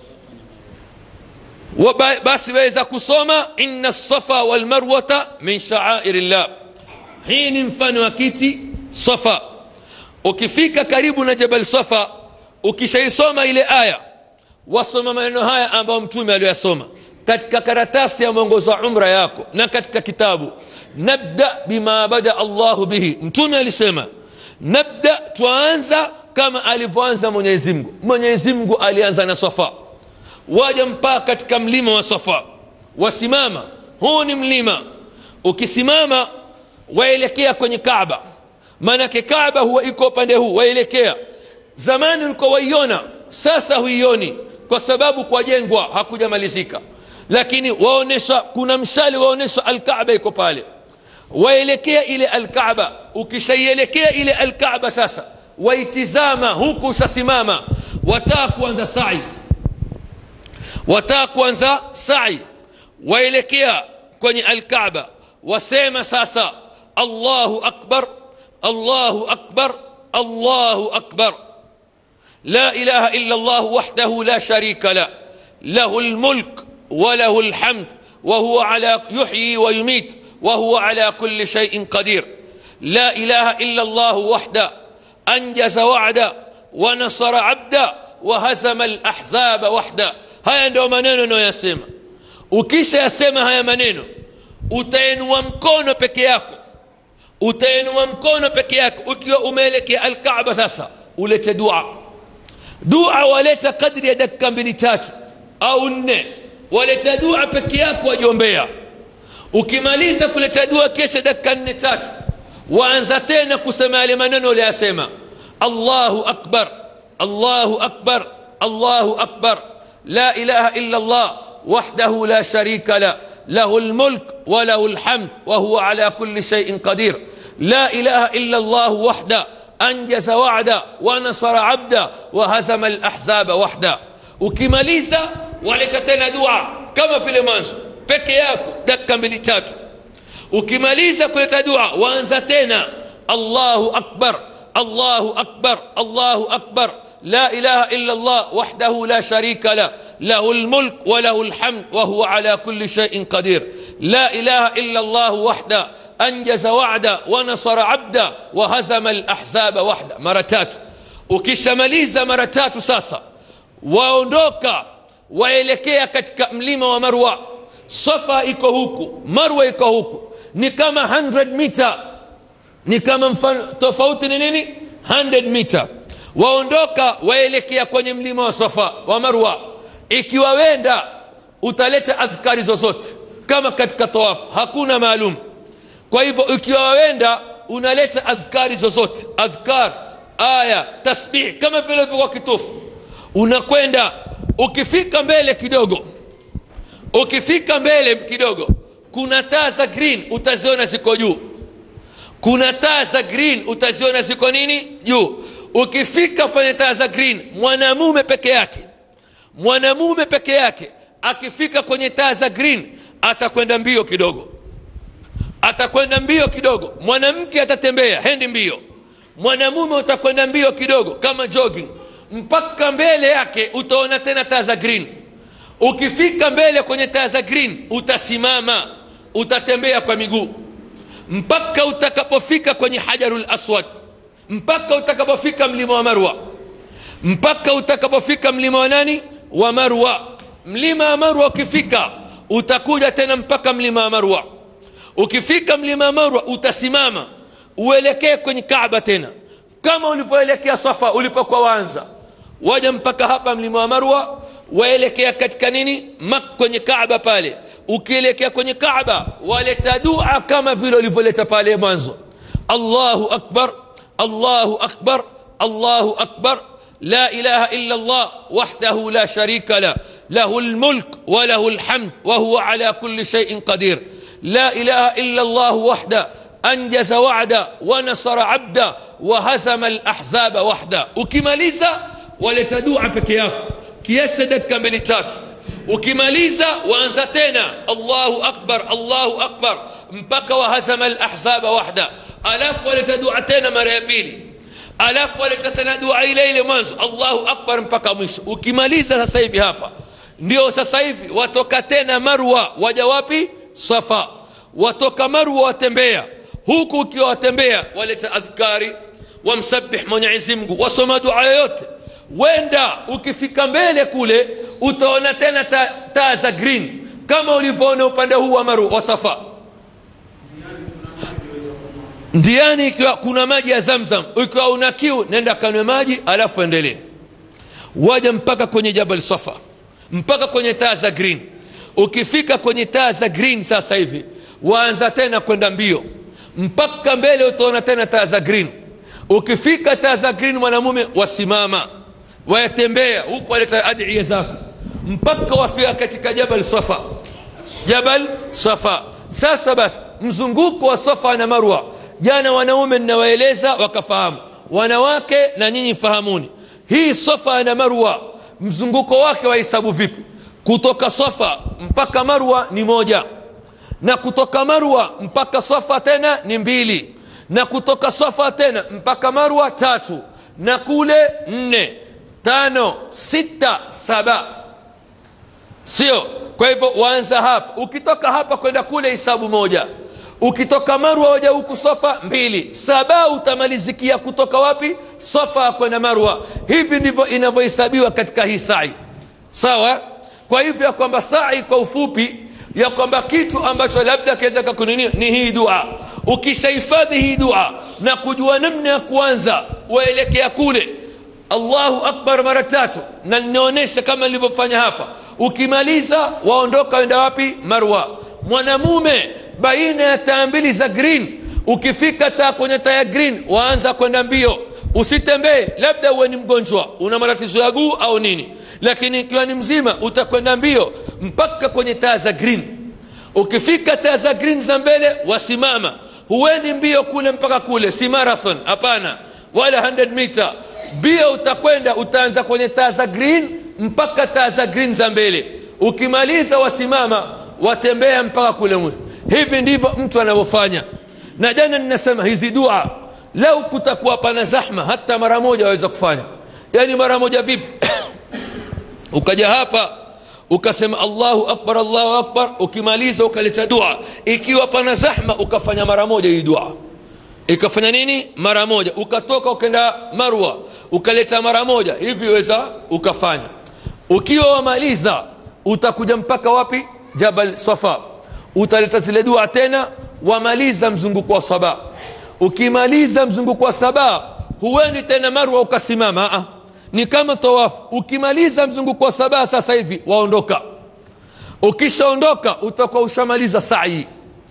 Basi waweza kusoma inna as-safa wal marwata min sha'airillah. Hii ni mfano wa kiti Safa. Ukifika karibu na Jabal Safa, ukishaisoma ile aya, wasoma maneno haya ambayo Mtume aliyosoma katika karatasi ya mwongozo wa umra yako na katika kitabu, nabda bima bada Allahu bihi. Mtume alisema nabda, tuanza kama alivyoanza Mwenyezi Mungu. Mwenyezi Mungu alianza na Safa, waja mpaka katika mlima wa Safa, wasimama. Huu ni mlima, ukisimama waelekea kwenye Kaaba, manake Kaaba huwa iko upande huu, waelekea. Zamani ulikuwa waiona, sasa huioni kwa sababu kwa jengwa hakujamalizika, lakini waonesha kuna mshale waonesha al-Kaaba iko pale, waelekea ile al-Kaaba. Ukishaielekea ile al-Kaaba sasa waitizama huku, usasimama, wataka kuanza sa'i, wataka kuanza sa'i, waelekea kwenye al-Kaaba, wasema sasa Allahu akbar Allahu akbar Allahu akbar la ilaha illa Allah wahdahu la sharika la lahu al-mulk wa lahu al-hamd wa huwa ala yuhyi wa yumit wa huwa ala kulli shay'in qadir la ilaha illa Allah wahda anjaza wa'da wa nasara 'abda wa hazama al-ahzaba wahda. Haya ndio maneno ninayosema. Ukisha yasema haya maneno, utainua mkono peke yako, utainua mkono peke yako ukiwa umeelekea al-Kaaba. Sasa ulete dua. Dua waleta kadri ya dakika mbili tatu au nne, waleta dua peke yako wajiombea. Ukimaliza kuleta dua kesha dakika nne tatu, waanza tena kusema yale maneno uliyosema, Allahu akbar Allahu akbar Allahu akbar la ilaha illa Allah wahdahu la sharika la له الملك وله الحمد وهو على كل شيء قدير لا إله إلا الله وحده أنجز وعده ونصر عبده وهزم الأحزاب وحده. Ukimaliza waleta tena dua kama vile mwanzo peke yako dakika mbili tatu. Ukimaliza kuleta dua waanza tena Allahu akbar Allahu akbar Allahu akbar لا إله إلا الله وحده لا شريك له له الملك وله الحمد وهو على كل شيء قدير لا إله إلا الله وحده أنجز وعده ونصر عبده وهزم الأحزاب وحده. مرتات. ukishamaliza mara tatu sasa waondoka waelekea katika mlima wa Marwa. Safa iko huku, Marwa iko huku, ni kama one hundred mita, ni kama mfano tofauti ni nini one hundred mita. Waondoka waelekea kwenye mlima wa Safa wa Marwa. Ikiwa wenda utaleta adhkari zozote kama katika tawaf, hakuna maalum. Kwa hivyo ukiwa wawenda unaleta adhkari zozote, adhkar, aya, tasbih, kama vile kwa kitofu unakwenda. Ukifika mbele kidogo, ukifika mbele kidogo, kuna taa za green utaziona ziko juu. Kuna taa za green utaziona ziko nini? Juu. Ukifika kwenye taa za green, mwanamume peke yake, mwanamume peke yake akifika kwenye taa za green atakwenda mbio kidogo, atakwenda mbio kidogo. Mwanamke atatembea hendi mbio, mwanamume utakwenda mbio kidogo kama jogging, mpaka mbele yake utaona tena taa za green. Ukifika mbele kwenye taa za green utasimama, utatembea kwa miguu mpaka utakapofika kwenye Hajarul Aswad, mpaka utakapofika mlima wa Marwa, mpaka utakapofika mlima wa nani? Wa Marwa. Mlima wa Marwa ukifika utakuja tena mpaka mlima wa Marwa. Ukifika mlima wa Marwa utasimama uelekee kwenye Kaaba tena kama ulivyoelekea Safa ulipokuwa waanza, waja mpaka hapa mlima wa Marwa, waelekea katika nini? Makka, kwenye Kaaba pale. Ukielekea kwenye Kaaba waleta dua kama vile ulivyoleta pale mwanzo, Allahu akbar, Allahu akbar, Allahu akbar, la ilaha illa Allah wahdahu la sharika la له الملك وله الحمد وهو على كل شيء قدير، لا إله إلا الله وحده أنجز وعده ونصر عبده وهزم الأحزاب وحده. ukimaliza waleta dua peke yako kiasi dakika mbili tatu. ukimaliza waanza tena Allahu akbar, Allahu akbar mpaka wahazama al-ahzaba wahda. alafu waleta dua tena mara ya pili, alafu waleta tena dua ile ile mwanzo Allahu akbar mpaka mwisho. ukimaliza sasa hivi hapa ndio sasa hivi watoka tena Marwa waja wapi? Safa. Watoka Marwa watembea huku, ukiwa watembea waleta adhkari, wamsabih Mwenyezi Mungu, wasoma dua yote. Wenda ukifika mbele kule utaona tena taa ta za green kama ulivyoona upande huu wa Marwa wa Safa. Ndiani ikiwa kuna maji ya Zamzam, ukiwa una kiu nenda kanwe maji alafu endelee. Waja mpaka kwenye Jabal Safa, mpaka kwenye taa za green. Ukifika kwenye taa za green sasa hivi waanza tena kwenda mbio mpaka mbele utaona tena taa za green. Ukifika taa za green mwanamume wasimama, wayatembea huku waleta adhiya zako mpaka wafika katika Jabal Safa. Jabal Safa. Sasa basi mzunguko wa Safa na Marwa, jana wanaume ninawaeleza wakafahamu, wanawake na nyinyi fahamuni. Hii Safa na Marwa mzunguko wake wahesabu vipi? Kutoka Safa mpaka Marwa ni moja, na kutoka Marwa mpaka Safa tena ni mbili, na kutoka Safa tena mpaka Marwa tatu, na kule nne, tano, sita, saba. Sio? Kwa hivyo waanza hapa, ukitoka hapa kwenda kule hisabu moja, ukitoka Marwa waja huku Safa mbili, saba utamalizikia kutoka wapi? Safa kwenda Marwa. Hivi ndivyo inavyohesabiwa katika hii sa'i. Sawa? Kwa hivyo ya kwamba sa'i kwa ufupi ya kwamba kitu ambacho labda kiweza kukunini ni hii dua. Ukishahifadhi hii dua na kujua namna ya kuanza waelekea kule Allahu akbar mara tatu, na ninaonesha kama nilivyofanya hapa. Ukimaliza waondoka wenda wapi? Marwa. Mwanamume baina ya taa mbili za green, ukifika taa kwenye taa ya green waanza kwenda mbio. Usitembee, labda uwe ni mgonjwa una matatizo ya guu au nini, lakini ikiwa ni mzima utakwenda mbio mpaka kwenye taa za green. Ukifika taa za green za mbele wasimama, huendi mbio kule mpaka kule, si marathon, hapana, wala mia mita. Mbio utakwenda utaanza kwenye taa za green mpaka taa za green za mbele. Ukimaliza wasimama, watembea mpaka kule mwe. Hivi ndivyo mtu anavyofanya. Na jana ninasema hizi dua lau kutakuwa pana zahma hata mara moja waweza kufanya. Yani mara moja vipi? Ukaja hapa ukasema Allahu akbar, Allahu akbar, ukimaliza ukaleta dua. Ikiwa pana zahma ukafanya mara moja hii dua, ikafanya nini? Mara moja. Ukatoka ukenda Marwa ukaleta mara moja, hivi weza ukafanya. Ukiwa wamaliza utakuja mpaka wapi? Jabal Safa. Utaleta zile dua tena, wamaliza mzunguko wa saba. Ukimaliza mzunguko wa saba huendi tena Marwa ukasimama, a ni kama tawafu. Ukimaliza mzunguko wa saba sasa hivi waondoka. Ukishaondoka utakuwa ushamaliza sa'i.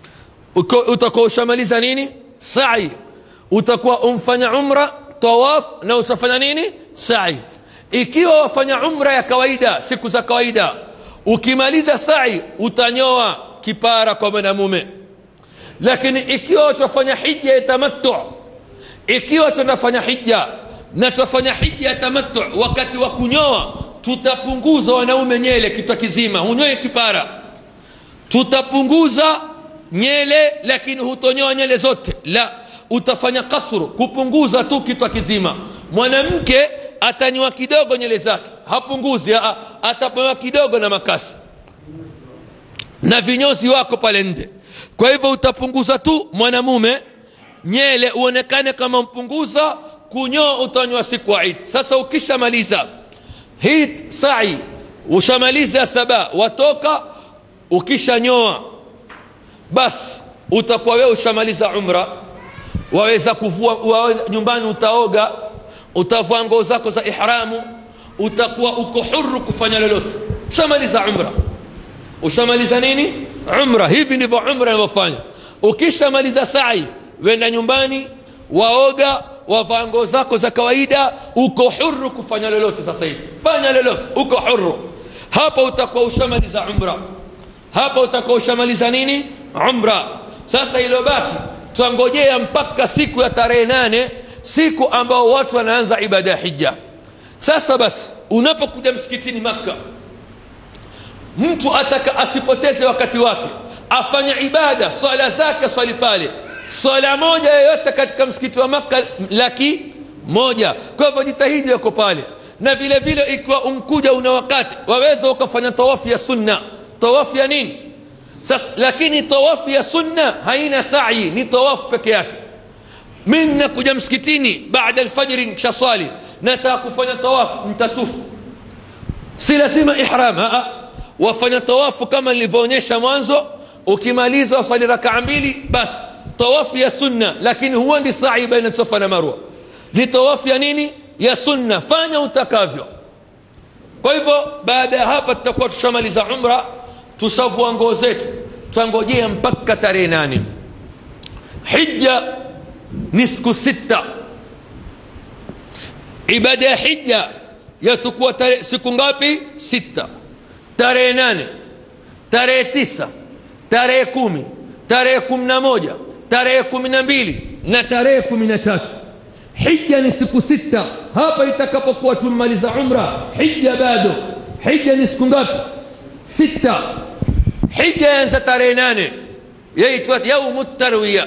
utakuwa ushamaliza nini? Sa'i. Utakuwa umfanya umra, tawaf, na usafanya nini? Sa'i. Ikiwa wafanya umra ya kawaida, siku za kawaida, ukimaliza sa'i utanyoa kipara kwa mwanamume. Lakini ikiwa tutafanya hija ya tamattu, ikiwa tunafanya hija na tutafanya hija ya tamattu, wakati wa kunyoa tutapunguza wanaume nyele kichwa kizima, hunyoe kipara. Tutapunguza nyele, lakini hutonyoa nyele zote, la, utafanya kasru, kupunguza tu kichwa kizima. Mwanamke atanyoa kidogo nyele zake, hapunguzi, ataponyoa kidogo na makasi na vinyozi wako pale nje. Kwa hivyo utapunguza tu mwanamume nyele, uonekane kama mpunguza. Kunyoa utanyoa siku ya Eid. Sasa ukishamaliza hii sa'i, ushamaliza saba, watoka ukishanyoa, basi utakuwa wewe ushamaliza umra. Waweza kuvua, wawe nyumbani utaoga, utavua nguo zako za ihramu, utakuwa uko huru kufanya lolote. Ushamaliza umra. Ushamaliza nini? Umra. Hivi ndivyo umra inavyofanya. Ukishamaliza sa'i, wenda nyumbani, waoga, wavaa nguo zako za kawaida, uko huru kufanya lolote. Sasa hivi fanya lolote, uko huru. Hapa utakuwa ushamaliza umra. Hapa utakuwa ushamaliza nini? Umra. Sasa ilobaki tuangojea mpaka siku ya tarehe nane, siku ambao watu wanaanza ibada ya hija. Sasa basi unapokuja msikitini Makka, mtu ataka asipoteze wakati wake, afanye ibada, swala zake swali pale. Swala moja yoyote katika msikiti wa Makka laki moja. Kwa hivyo jitahidi yako pale. Na vile vile ikiwa umkuja una wakati, waweza ukafanya tawafu ya sunna. Tawafu ya nini? Sasa lakini tawafu ya sunna haina sa'i, ni tawafu peke yake. Mimi nakuja msikitini baada alfajiri kisha swali, nataka kufanya tawafu, mtatufu. Si lazima ihram, a wafanya tawafu kama nilivyoonyesha mwanzo. Ukimaliza wasali rakaa mbili basi, tawafu ya sunna. Lakini huwa ndi sa'i baina Safa na Marwa, ni tawafu ya nini? Ya sunna. Fanya utakavyo. Kwa hivyo baada ya hapa tutakuwa tushamaliza umra, tushavua nguo zetu, tutangojea mpaka tarehe nane. Hija ni siku sita. Ibada ya hija yatakuwa siku ngapi? Sita. Tarehe nane, tarehe tisa, tarehe kumi, tarehe kumi na moja, tarehe kumi na mbili na tarehe kumi na tatu. Hija ni siku sita. Hapa itakapokuwa tumaliza umra, hija bado. Hija ni siku ngapi? Sita. Hija yanza tarehe nane, yaitwa yaumu tarwiya.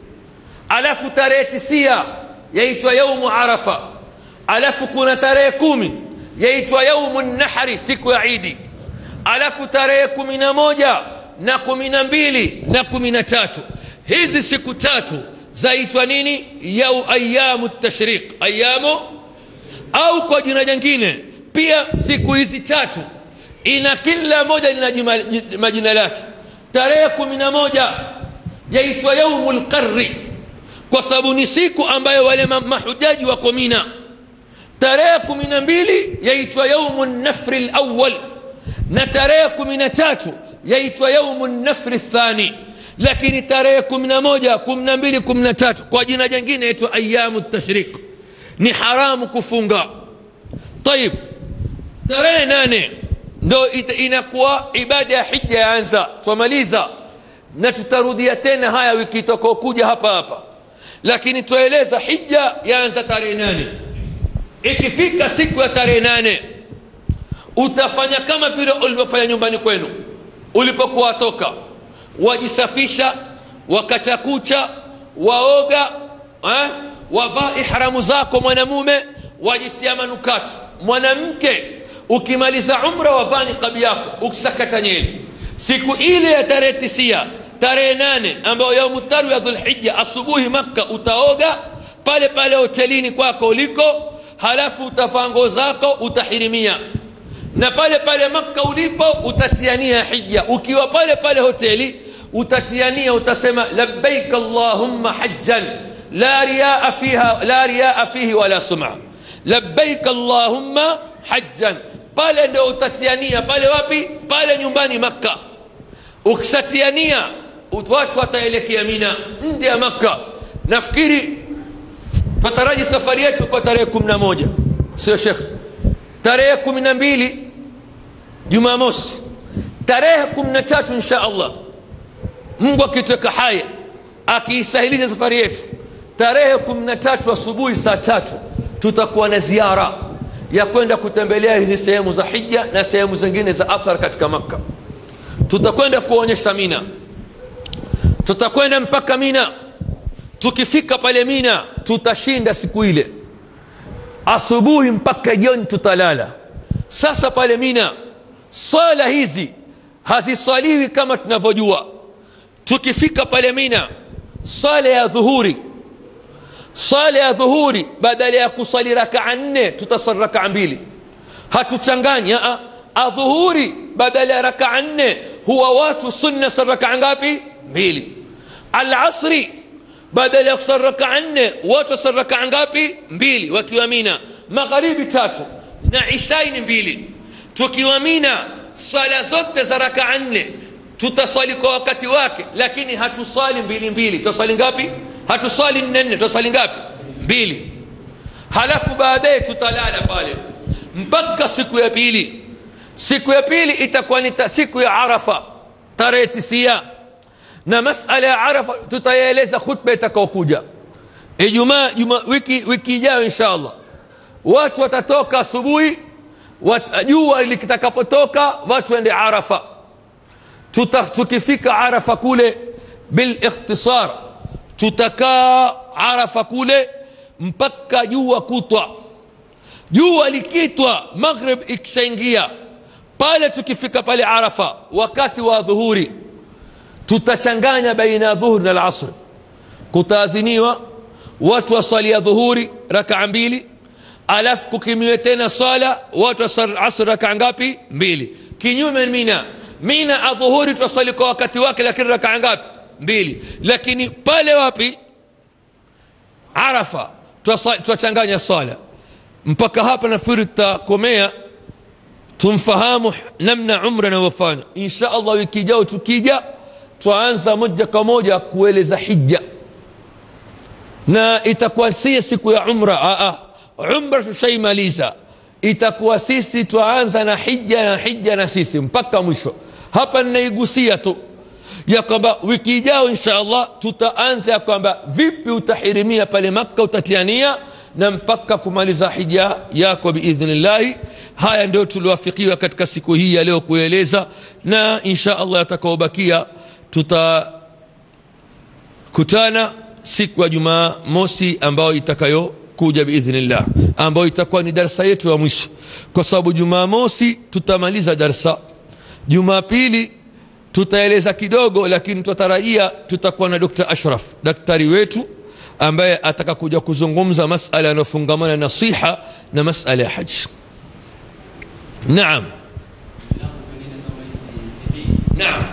Alafu tarehe tisia yaitwa yaumu Arafa. Alafu kuna tarehe kumi yaitwa yaumu nahri, siku ya Idi. Alafu tarehe kumi na moja na kumi na mbili na kumi na tatu, hizi siku tatu zaitwa nini? Yau ayamu tashriq, ayamu, au kwa jina jingine pia siku hizi tatu ina kila moja ina majina lake. Tarehe kumi na moja yaitwa yaumul qarri, kwa sababu ni siku ambayo wale mahujaji wako Mina. Tarehe kumi na mbili yaitwa yaumun nafri alawwal, na tarehe kumi na tatu yaitwa yaumun nafri athani. Lakini tarehe kumi na moja, kumi na mbili, kumi na tatu kwa jina jingine yaitwa ayamu tashriq, ni haramu kufunga. Tayib, tarehe nane ndo inakuwa ibada ya hija yaanza. Tumaliza na tutarudia tena haya wiki itakayokuja hapa hapa, lakini tueleza hija yaanza tarehe nane. Ikifika siku ya tarehe nane utafanya kama vile ulivyofanya nyumbani kwenu ulipokuwa toka. Wajisafisha, wakata kucha, waoga, eh? Wavaa ihramu zako mwanamume, wajitia manukato. Mwanamke ukimaliza umra wavaa niqabi yako, ukisakata nyele. Siku ile ya tarehe tisia, tarehe nane ambayo yaumu tarwiya Dhulhijja, asubuhi Makka utaoga pale pale hotelini kwako uliko. Halafu utavaa nguo zako, utahirimia, na pale pale Makka ulipo utatiania hija. Ukiwa pale pale hoteli utatiania, utasema labbaik allahumma hajjan la riyaa fiha la riyaa fihi wala sum'a, labbaik allahumma hajjan. Pale ndio utatiania. Pale wapi? Pale nyumbani Makka. Ukisatiania watu wataelekea Mina nje ya Makka. Nafikiri tutaraji safari yetu kwa tarehe kumi na moja, sio Sheikh? Tarehe kumi na mbili Jumamosi, tarehe kumi na tatu insha Allah, Mungu akitweka hai akiisahilisha safari yetu, tarehe kumi na tatu asubuhi saa tatu tutakuwa na ziara ya kwenda kutembelea hizi sehemu za hija na sehemu zingine za athar katika Makka. Tutakwenda kuonyesha Mina, tutakwenda mpaka Mina. Tukifika pale Mina tutashinda siku ile, asubuhi mpaka jioni tutalala. Sasa pale Mina sala hizi haziswaliwi kama tunavyojua. Tukifika pale Mina, sala ya dhuhuri sala ya dhuhuri badala ya kusali rakaa nne tutasali rakaa mbili. Hatuchanganya. Adhuhuri badala ya rakaa nne huwa watu sunna sali rakaa ngapi? Mbili. Al-asri badala ya kusali rakaa nne watu sali rakaa ngapi? Mbili wakiwa Mina. Magharibi tatu na isha ni mbili. Tukiwa Mina sala zote za rakaa nne tutasali kwa wakati wake, lakini hatusali mbili mbili. Tutasali ngapi? Hatusali nne nne, tutasali ngapi? Mbili. Halafu baadaye tutalala pale mpaka siku ya pili. Siku ya pili itakuwa ni siku ya Arafa tarehe tisia, na masala ya Arafa tutaeleza khutba itakayokuja Ijumaa juma wiki wiki ijayo inshallah. Watu watatoka asubuhi, jua likitakapotoka watu waende Arafa. Tuta, tukifika Arafa kule bil ikhtisar tutakaa Arafa kule mpaka jua kutwa. Jua likitwa maghrib ikishaingia pale, tukifika pale Arafa wakati wa dhuhuri tutachanganya baina dhuhuri na al-asr. Kutaadhiniwa, watu wasalia dhuhuri rakaa mbili, alafu kukimiwe tena sala watu wasali asr rakaa ngapi? Mbili. Kinyume Mina, Mina adhuhuri tutasali kwa wakati wake, lakini rakaa ngapi? Mbili. Lakini pale wapi? Arafa tutachanganya sala. Mpaka hapa nafikiri tutakomea, tumfahamu namna umra na wafana. Insha Allah wiki ijayo tukija tuanza moja kwa moja kueleza hija, na itakuwa si siku ya umra. Aa, umra tushaimaliza, itakuwa sisi tuanza na hija na hija na sisi mpaka mwisho. Hapa ninaigusia tu ya kwamba wiki ijayo insha Allah tutaanza ya kwamba vipi utahirimia pale Makka, utatiania na mpaka kumaliza hija yako biidhnillahi. Haya ndio tuliwafikiwa katika siku hii ya leo kueleza, na insha Allah atakaobakia tutakutana siku ya Jumaa mosi ambayo itakayo kuja biidhnillah, ambayo itakuwa ni darasa yetu ya mwisho, kwa sababu Jumaa mosi tutamaliza darasa. Jumapili tutaeleza kidogo, lakini tutarajia tutakuwa na Dr. Ashraf, daktari wetu ambaye atakakuja kuzungumza masala yanofungamana na siha na masala ya haji. Naam. Naam.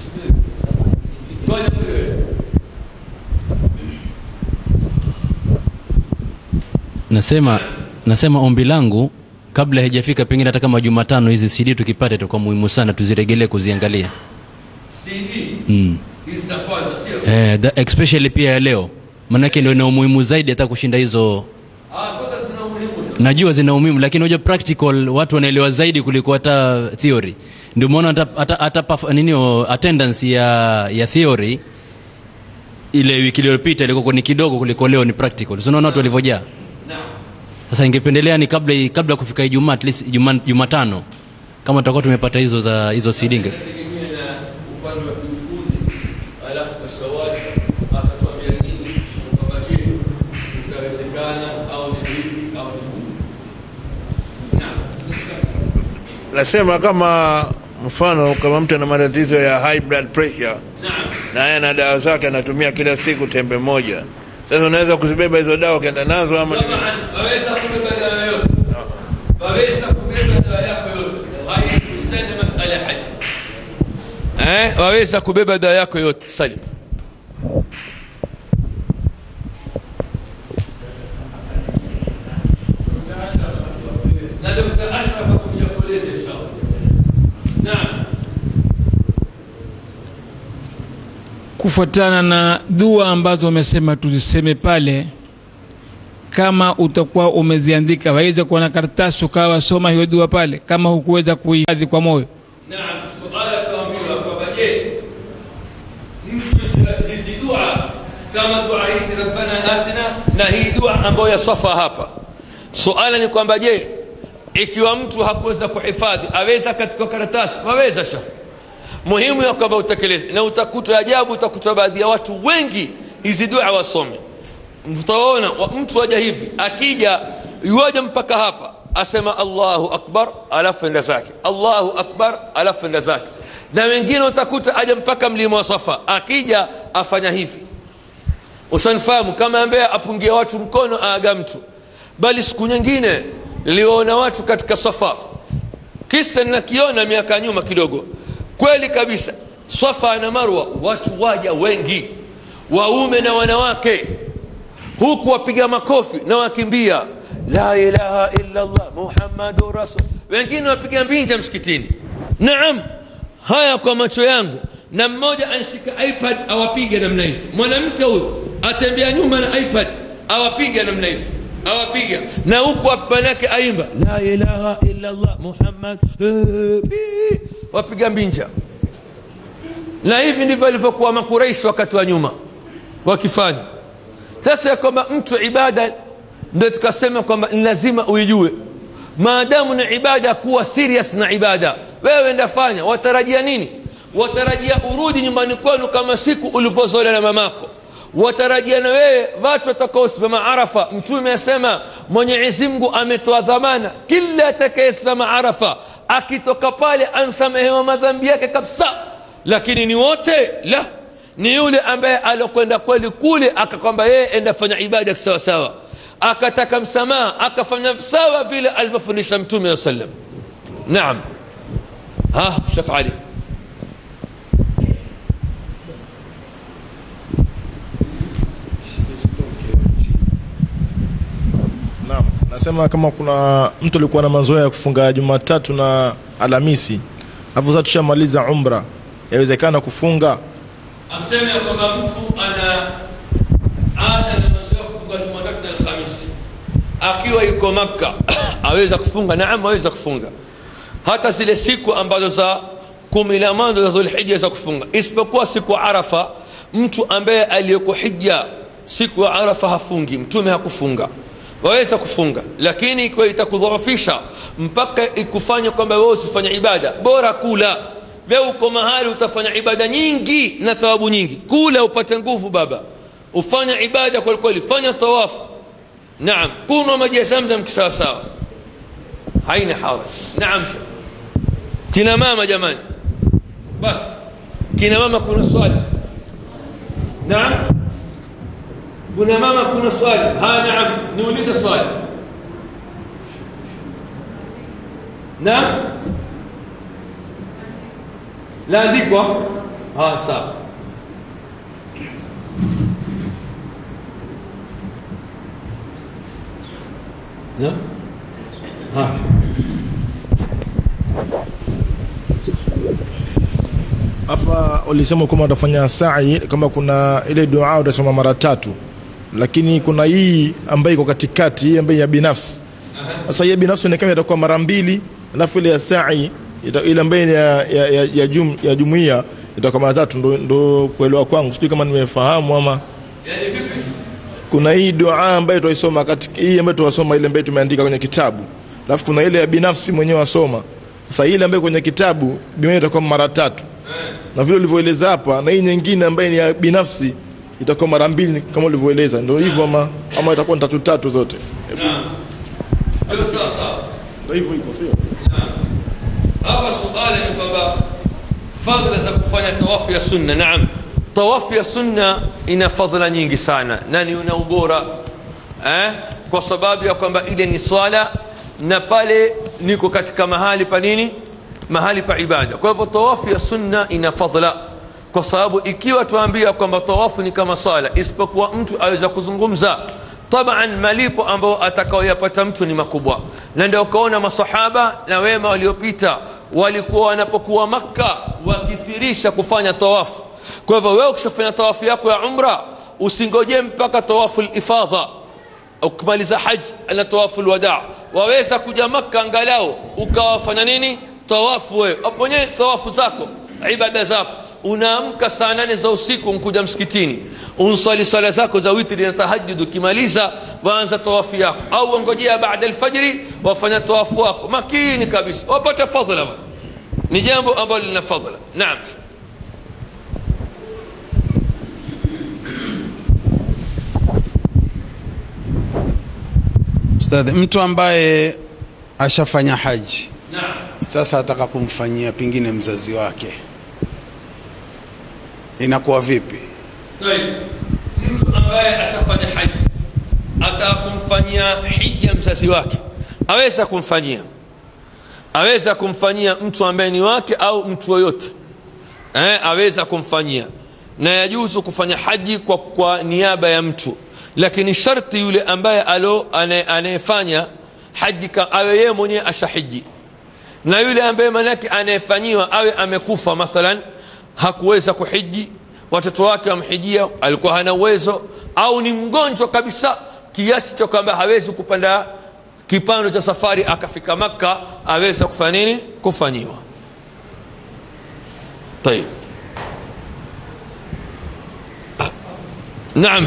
Nasema nasema ombi langu kabla haijafika, pengine hata kama Jumatano hizi C D tukipata itakuwa muhimu sana tuziregelee kuziangalia. C D mm. hizi za kwanza sio? Eh, especially pia ya leo. Maana yake ndio ina umuhimu zaidi hata kushinda hizo. Ah, zote zina umuhimu. Najua zina umuhimu, lakini unajua practical watu wanaelewa zaidi kuliko hata theory. Ndio maana hata hata, hata nini attendance ya ya theory ile wiki iliyopita ilikuwa ni kidogo kuliko leo ni practical. Unaona watu walivyojaa. Sasa ingependelea ni kabla kabla kufika Ijumaa, at least Ijumaa Jumatano kama tutakuwa tumepata hizo za hizo seeding. Nasema kama mfano kama mtu ana matatizo ya high blood pressure na yeye na dawa zake anatumia kila siku tembe moja, sasa unaweza kuzibeba hizo dawa kaenda nazo ama waweza kubeba dawa yote? Waweza kubeba dawa yako yote, haikusaidie masala ya haji. Eh, waweza kubeba dawa yako yote. Salim. Na Dokta Ashraf akuja kueleza inshallah. Naam. kufuatana na dua ambazo umesema tuziseme pale, kama utakuwa umeziandika waweza kuwa na karatasi ukawa soma hiyo dua pale, kama hukuweza kuihifadhi kwa moyo. Naam, suala tuambiwa kwamba je, mtu hizi dua kama dua hizi rabbana atina na hii dua ambayo ya safa hapa, suala ni kwamba je, ikiwa mtu hakuweza kuhifadhi aweza katika karatasi? Waweza shafi. Muhimu ya kwamba utekeleze, na utakuta ajabu, utakuta baadhi ya watu wengi hizi dua wasome. Mtaona mtu waja hivi, akija yuaja mpaka hapa asema Allahu akbar alafu enda zake, Allahu akbar alafu enda zake. Na wengine utakuta aja mpaka mlima wa Safa, akija afanya hivi. Usanifahamu, kama ambaye apungia watu mkono aaga mtu. Bali siku nyingine niliona watu katika Safa, kisa ninakiona miaka nyuma kidogo, kweli kabisa, Safa na Marwa watu waja wengi, waume na wanawake, huku wapiga makofi na wakimbia la ilaha illa Allah Muhammadur Rasul, wengine wapiga mbinja msikitini. Naam, haya kwa macho yangu, na mmoja anshika iPad awapiga namna hiyo. Mwanamke huyo atembea nyuma na iPad awapiga namna hiyo, awapiga na huku apanake aimba la ilaha illa Allah Muhammad, wapiga mbinja. Na hivi ndivyo walivyokuwa Makuraishi wakati wa nyuma wakifanya. Sasa kwamba mtu ibada, ndio tukasema kwamba lazima uijue, maadamu ni ibada, kuwa serious na ibada. Wewe ndafanya, watarajia nini? Watarajia urudi nyumbani kwenu kama siku ulipozoea na mamako. Watarajia na wewe watu watakaosimama Arafa. Mtume asema Mwenyezi Mungu ametoa dhamana, kila atakayesimama Arafa akitoka pale ansamehewa madhambi yake kabisa. Lakini ni wote? La, ni yule ambaye alokwenda kweli kule akakwamba yeye enda fanya ibada sawa sawa, akataka msamaha, akafanya sawa vile alivyofundisha Mtume sallam. Naam. Ha, Sheikh Ali. Naam, nasema kama kuna mtu alikuwa na mazoea ya kufunga Jumatatu na Alhamisi, hapo sasa tushamaliza umra, yawezekana kufunga? Asema kwamba mtu ana ada na mazoea kufunga Jumatatu na Alhamisi, akiwa yuko Makka aweza kufunga? Naam, aweza kufunga hata zile siku ambazo za kumi na moja za Dhulhijja za kufunga, isipokuwa siku Arafa. Mtu ambaye aliyeko hija siku ya Arafa hafungi, Mtume hakufunga. Waweza kufunga, lakini kwa itakudhoofisha mpaka ikufanya kwamba wewe usifanye ibada, bora kula. Wewe uko mahali utafanya ibada nyingi na thawabu nyingi, kula upate nguvu baba, ufanya ibada kwa kweli, fanya tawafu. Naam, kunywa maji ya Zamzam kisawa sawa, haina haraj. Naam. Kina mama jamani, basi kina mama kuna swali? Naam, kuna mama kuna swali? Ha, naam, niulize swali. Naam, la andikwa? Ha, sawa. Naam. Ha. Hapa ulisema kama utafanya sa'i, kama kuna ile dua utasoma mara tatu, lakini kuna hii ambayo iko katikati, hii ambayo ya binafsi. Sasa hii binafsi ni kama itakuwa mara mbili, alafu ile ya sa'i ile ambayo ya ya ya, ya, jum, ya jumuiya itakuwa mara tatu. Ndo ndo kuelewa kwangu, sijui kama nimefahamu ama. Yani vipi? Kuna hii dua ambayo tuisoma katika hii ambayo tuwasoma ile ambayo tumeandika kwenye kitabu, alafu kuna ile ya binafsi mwenyewe wasoma. Sasa ile ambayo kwenye kitabu bima itakuwa mara tatu, na vile ulivyoeleza hapa, na hii nyingine ambayo ni ya binafsi itakuwa mara mbili kama ulivyoeleza. Ndio hivyo ama ama itakuwa tatu tatu zote? Naam, ndio sasa, ndio hivyo hivyo, sio? Naam. Hapa swali ni kwamba fadhila za kufanya tawafu ya sunna. Naam, tawafu ya sunna ina fadhila nyingi sana na ni una ubora eh, kwa sababu ya kwamba ile ni swala na pale niko katika mahali pa nini, mahali pa ibada. Kwa hivyo tawafu ya sunna ina fadhila, kwa sababu ikiwa tuambia kwamba tawafu ni kama swala, isipokuwa mtu aweza kuzungumza, taban malipo ambao atakaoyapata mtu ni makubwa. Na ndio ukaona masahaba na wema waliopita walikuwa wanapokuwa Makka wakithirisha kufanya tawafu, Kwa hivyo wewe ukishafanya tawafu yako ya umra usingoje mpaka tawafu al-ifadha ukimaliza haji na tawafu al-wadaa, waweza kuja Makka angalau ukawafanya nini tawafu wewe hapo nyewe, tawafu zako ibada zako. Unaamka saa nane za usiku mkuja msikitini unsali sala zako za witri na tahajjud, ukimaliza waanza tawafu yako, au ngojea baada alfajiri wafanya tawafu wako makini kabisa, wapata fadhila. Ni jambo ambalo lina fadhila. Naam. Ustadh, mtu ambaye ashafanya haji, Naam, sasa ataka kumfanyia pingine mzazi wake, inakuwa vipi? Tayeb, mtu ambaye ashafanya haji ataka kumfanyia hija mzazi wake, aweza kumfanyia aweza kumfanyia mtu ambaye ni wake au mtu yoyote eh, aweza kumfanyia, na yajuzu kufanya haji kwa, kwa niaba ya mtu, lakini sharti yule ambaye alo anayefanya haji awe yeye mwenyewe ashahiji, na yule ambaye manake anayefanyiwa awe amekufa, mathalan hakuweza kuhiji, watoto wake wamhijia, alikuwa hana uwezo, au ni mgonjwa kabisa kiasi cha kwamba hawezi kupanda kipando cha safari akafika Makka, aweza kufanya nini? Kufanyiwa. Tayeb. Naam.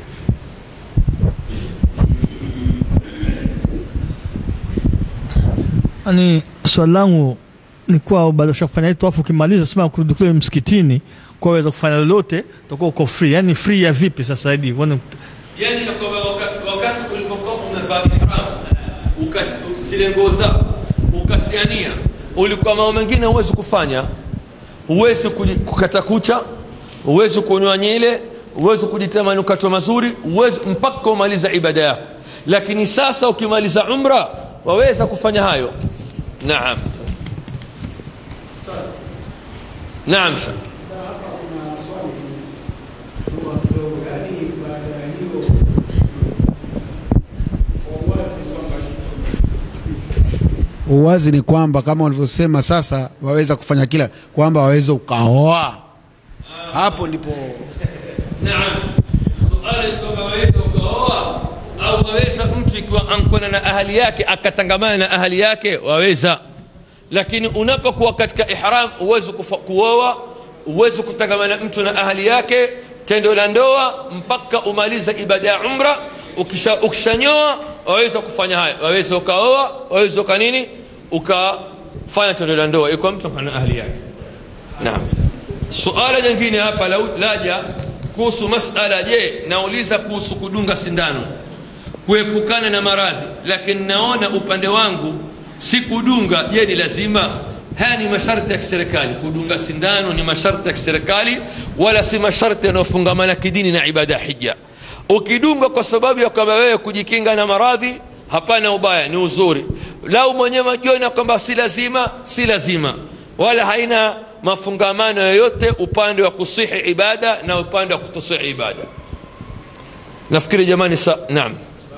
Ani swali langu ni kwa baada ya kufanya tawafu ukimaliza sema kurudi kule msikitini kwa waweza kufanya lolote utakuwa uko free. Yani free ya vipi sasa hivi? Yani kwa wakati wakati ulipokuwa umevaa ihram ukati zile nguo zako ukatiania, ulikuwa mambo mengine huwezi kufanya, huwezi kukata kucha, huwezi kunyoa nywele, huwezi kujitema manukato mazuri, huwezi mpaka umaliza ibada yako. Lakini sasa ukimaliza umra waweza kufanya hayo. Naam. Naam. Uwazi ni kwamba kama walivyosema sasa waweza kufanya kila, kwamba waweza ukaoa, hapo ndipo. Naam. Suala ni kwamba waweza ukaoa au waweza mtu ikiwa ankona na ahali yake akatangamana na ahali yake waweza, lakini unapokuwa katika ihram uweze kuoa, uweze kutangamana mtu na ahali yake tendo la ndoa mpaka umaliza ibada ya umra. Ukisha ukishanyoa waweza kufanya haya, waweza ukaoa, waweza uka nini ukafanya tendo la ndoa iko mtu na ahali yake. Naam. Suala jingine hapa laja kuhusu masala, je, nauliza kuhusu kudunga sindano kuepukana na maradhi, lakini naona upande wangu si kudunga. Je, ni lazima? Haya ni masharti ya kiserikali. Kudunga sindano ni masharti ya kiserikali, wala si masharti yanayofungamana kidini na ibada ya hija. Ukidunga kwa sababu ya kwamba wewe kujikinga na maradhi, hapana ubaya, ni uzuri. Lau mwenyewe majiona kwamba si lazima, si lazima, wala haina mafungamano yoyote upande wa kusihi ibada na upande wa kutosihi ibada. Nafikiri jamani sa naam.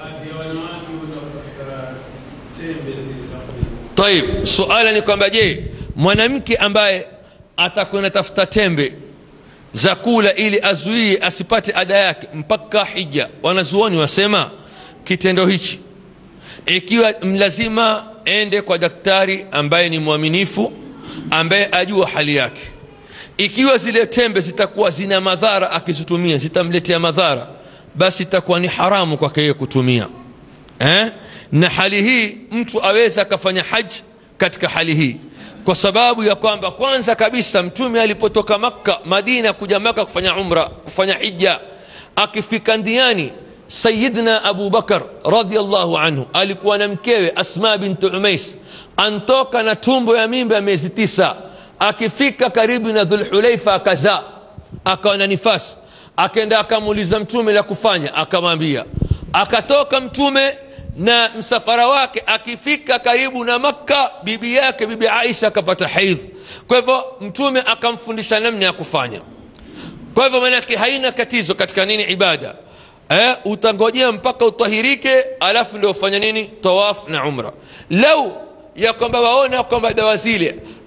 Taib, suala ni kwamba je, mwanamke ambaye atakwenda tafuta tembe za kula ili azuie asipate ada yake mpaka hija, wanazuoni wasema kitendo hichi ikiwa mlazima ende kwa daktari ambaye ni mwaminifu, ambaye ajua hali yake. Ikiwa zile tembe zitakuwa zina madhara, akizitumia zitamletea madhara, basi itakuwa ni haramu kwake yeye kutumia eh? Na hali hii mtu aweza akafanya haji katika hali hii, kwa sababu ya kwamba kwanza kabisa Mtume alipotoka Makka Madina kuja Makka kufanya umra, kufanya hija, akifika ndiani Sayyidina Abu Bakar radhiallahu anhu alikuwa na mkewe Asma bint Umais, antoka na tumbo ya mimba ya miezi tisa. Akifika karibu na Dhulhulaifa akazaa, akawa na nifasi, akaenda akamuuliza Mtume la kufanya, akamwambia. Akatoka Mtume na msafara wake, akifika karibu na Makka bibi yake bibi Aisha akapata haidh. Kwa hivyo Mtume akamfundisha namna ya kufanya. Kwa hivyo manake haina katizo katika nini ibada eh, utangojea mpaka utahirike alafu ndio ufanya nini tawaf na umra. Lau ya kwamba waona kwamba dawa zile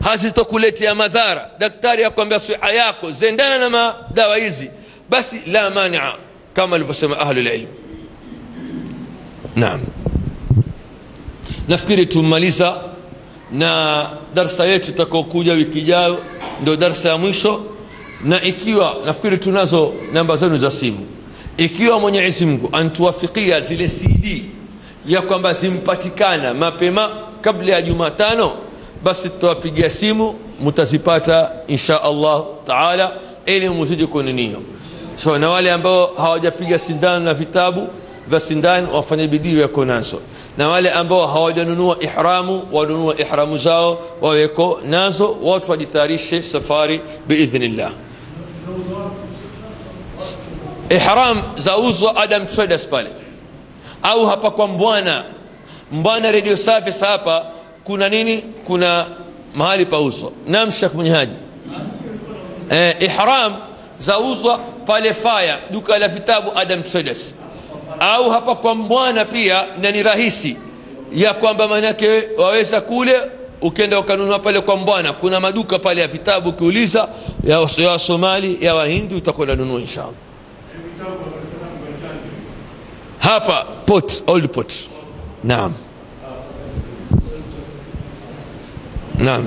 hazitokuletea madhara, daktari akwambia siha yako zendana na madawa hizi, basi la mania kama alivyosema ahlul ilm. Naam, nafikiri tumaliza na darsa yetu itakayokuja wiki ijayo, ndio darsa ya mwisho. Na ikiwa nafikiri tunazo namba zenu za simu, ikiwa Mwenyezi Mungu antuwafikia zile C D ya kwamba zimpatikana mapema kabla ya Jumatano, basi tutawapigia simu, mtazipata insha Allah taala, ili muzidi kuninio. So na wale ambao hawajapiga sindano na vitabu vya sindano wafanye bidii wako nazo, na wale ambao hawajanunua ihramu wanunua ihramu zao waweko nazo, watu wajitayarishe safari biidhnillah. Ihram zauzwa Adam Traders pale, au hapa kwa Mbwana Mbwana Radio Service hapa kuna nini, kuna mahali pauzwa. Naam Sheikh Munhaji, eh, ihram zauzwa pale Faya, duka la vitabu Adam Traders, au hapa kwa Mbwana pia, na ni rahisi ya kwamba manake waweza kule ukenda ukanunua pale kwa Mbwana, kuna maduka pale ya vitabu, ukiuliza ya, ya Somali ya Wahindi utakwenda nunua inshallah. Hapa pot old pot. Naam, naam.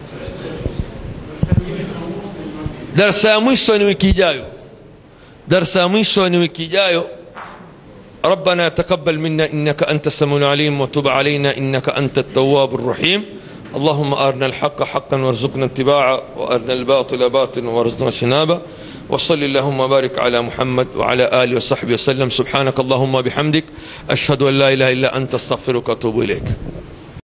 Darsa ya mwisho ni wiki ijayo, darsa ya mwisho ni wiki ijayo. ربنا تقبل منا إنك أنت السميع العليم وتب علينا إنك أنت التواب الرحيم. اللهم أرنا الحق حقا وارزقنا اتباعه، وأرنا الباطل باطلا وارزقنا اجتنابه. وصل اللهم وبارك على محمد وعلى آله وصحبه وسلم. سبحانك اللهم وبحمدك أشهد أن لا إله إلا أنت استغفرك وأتوب إليك.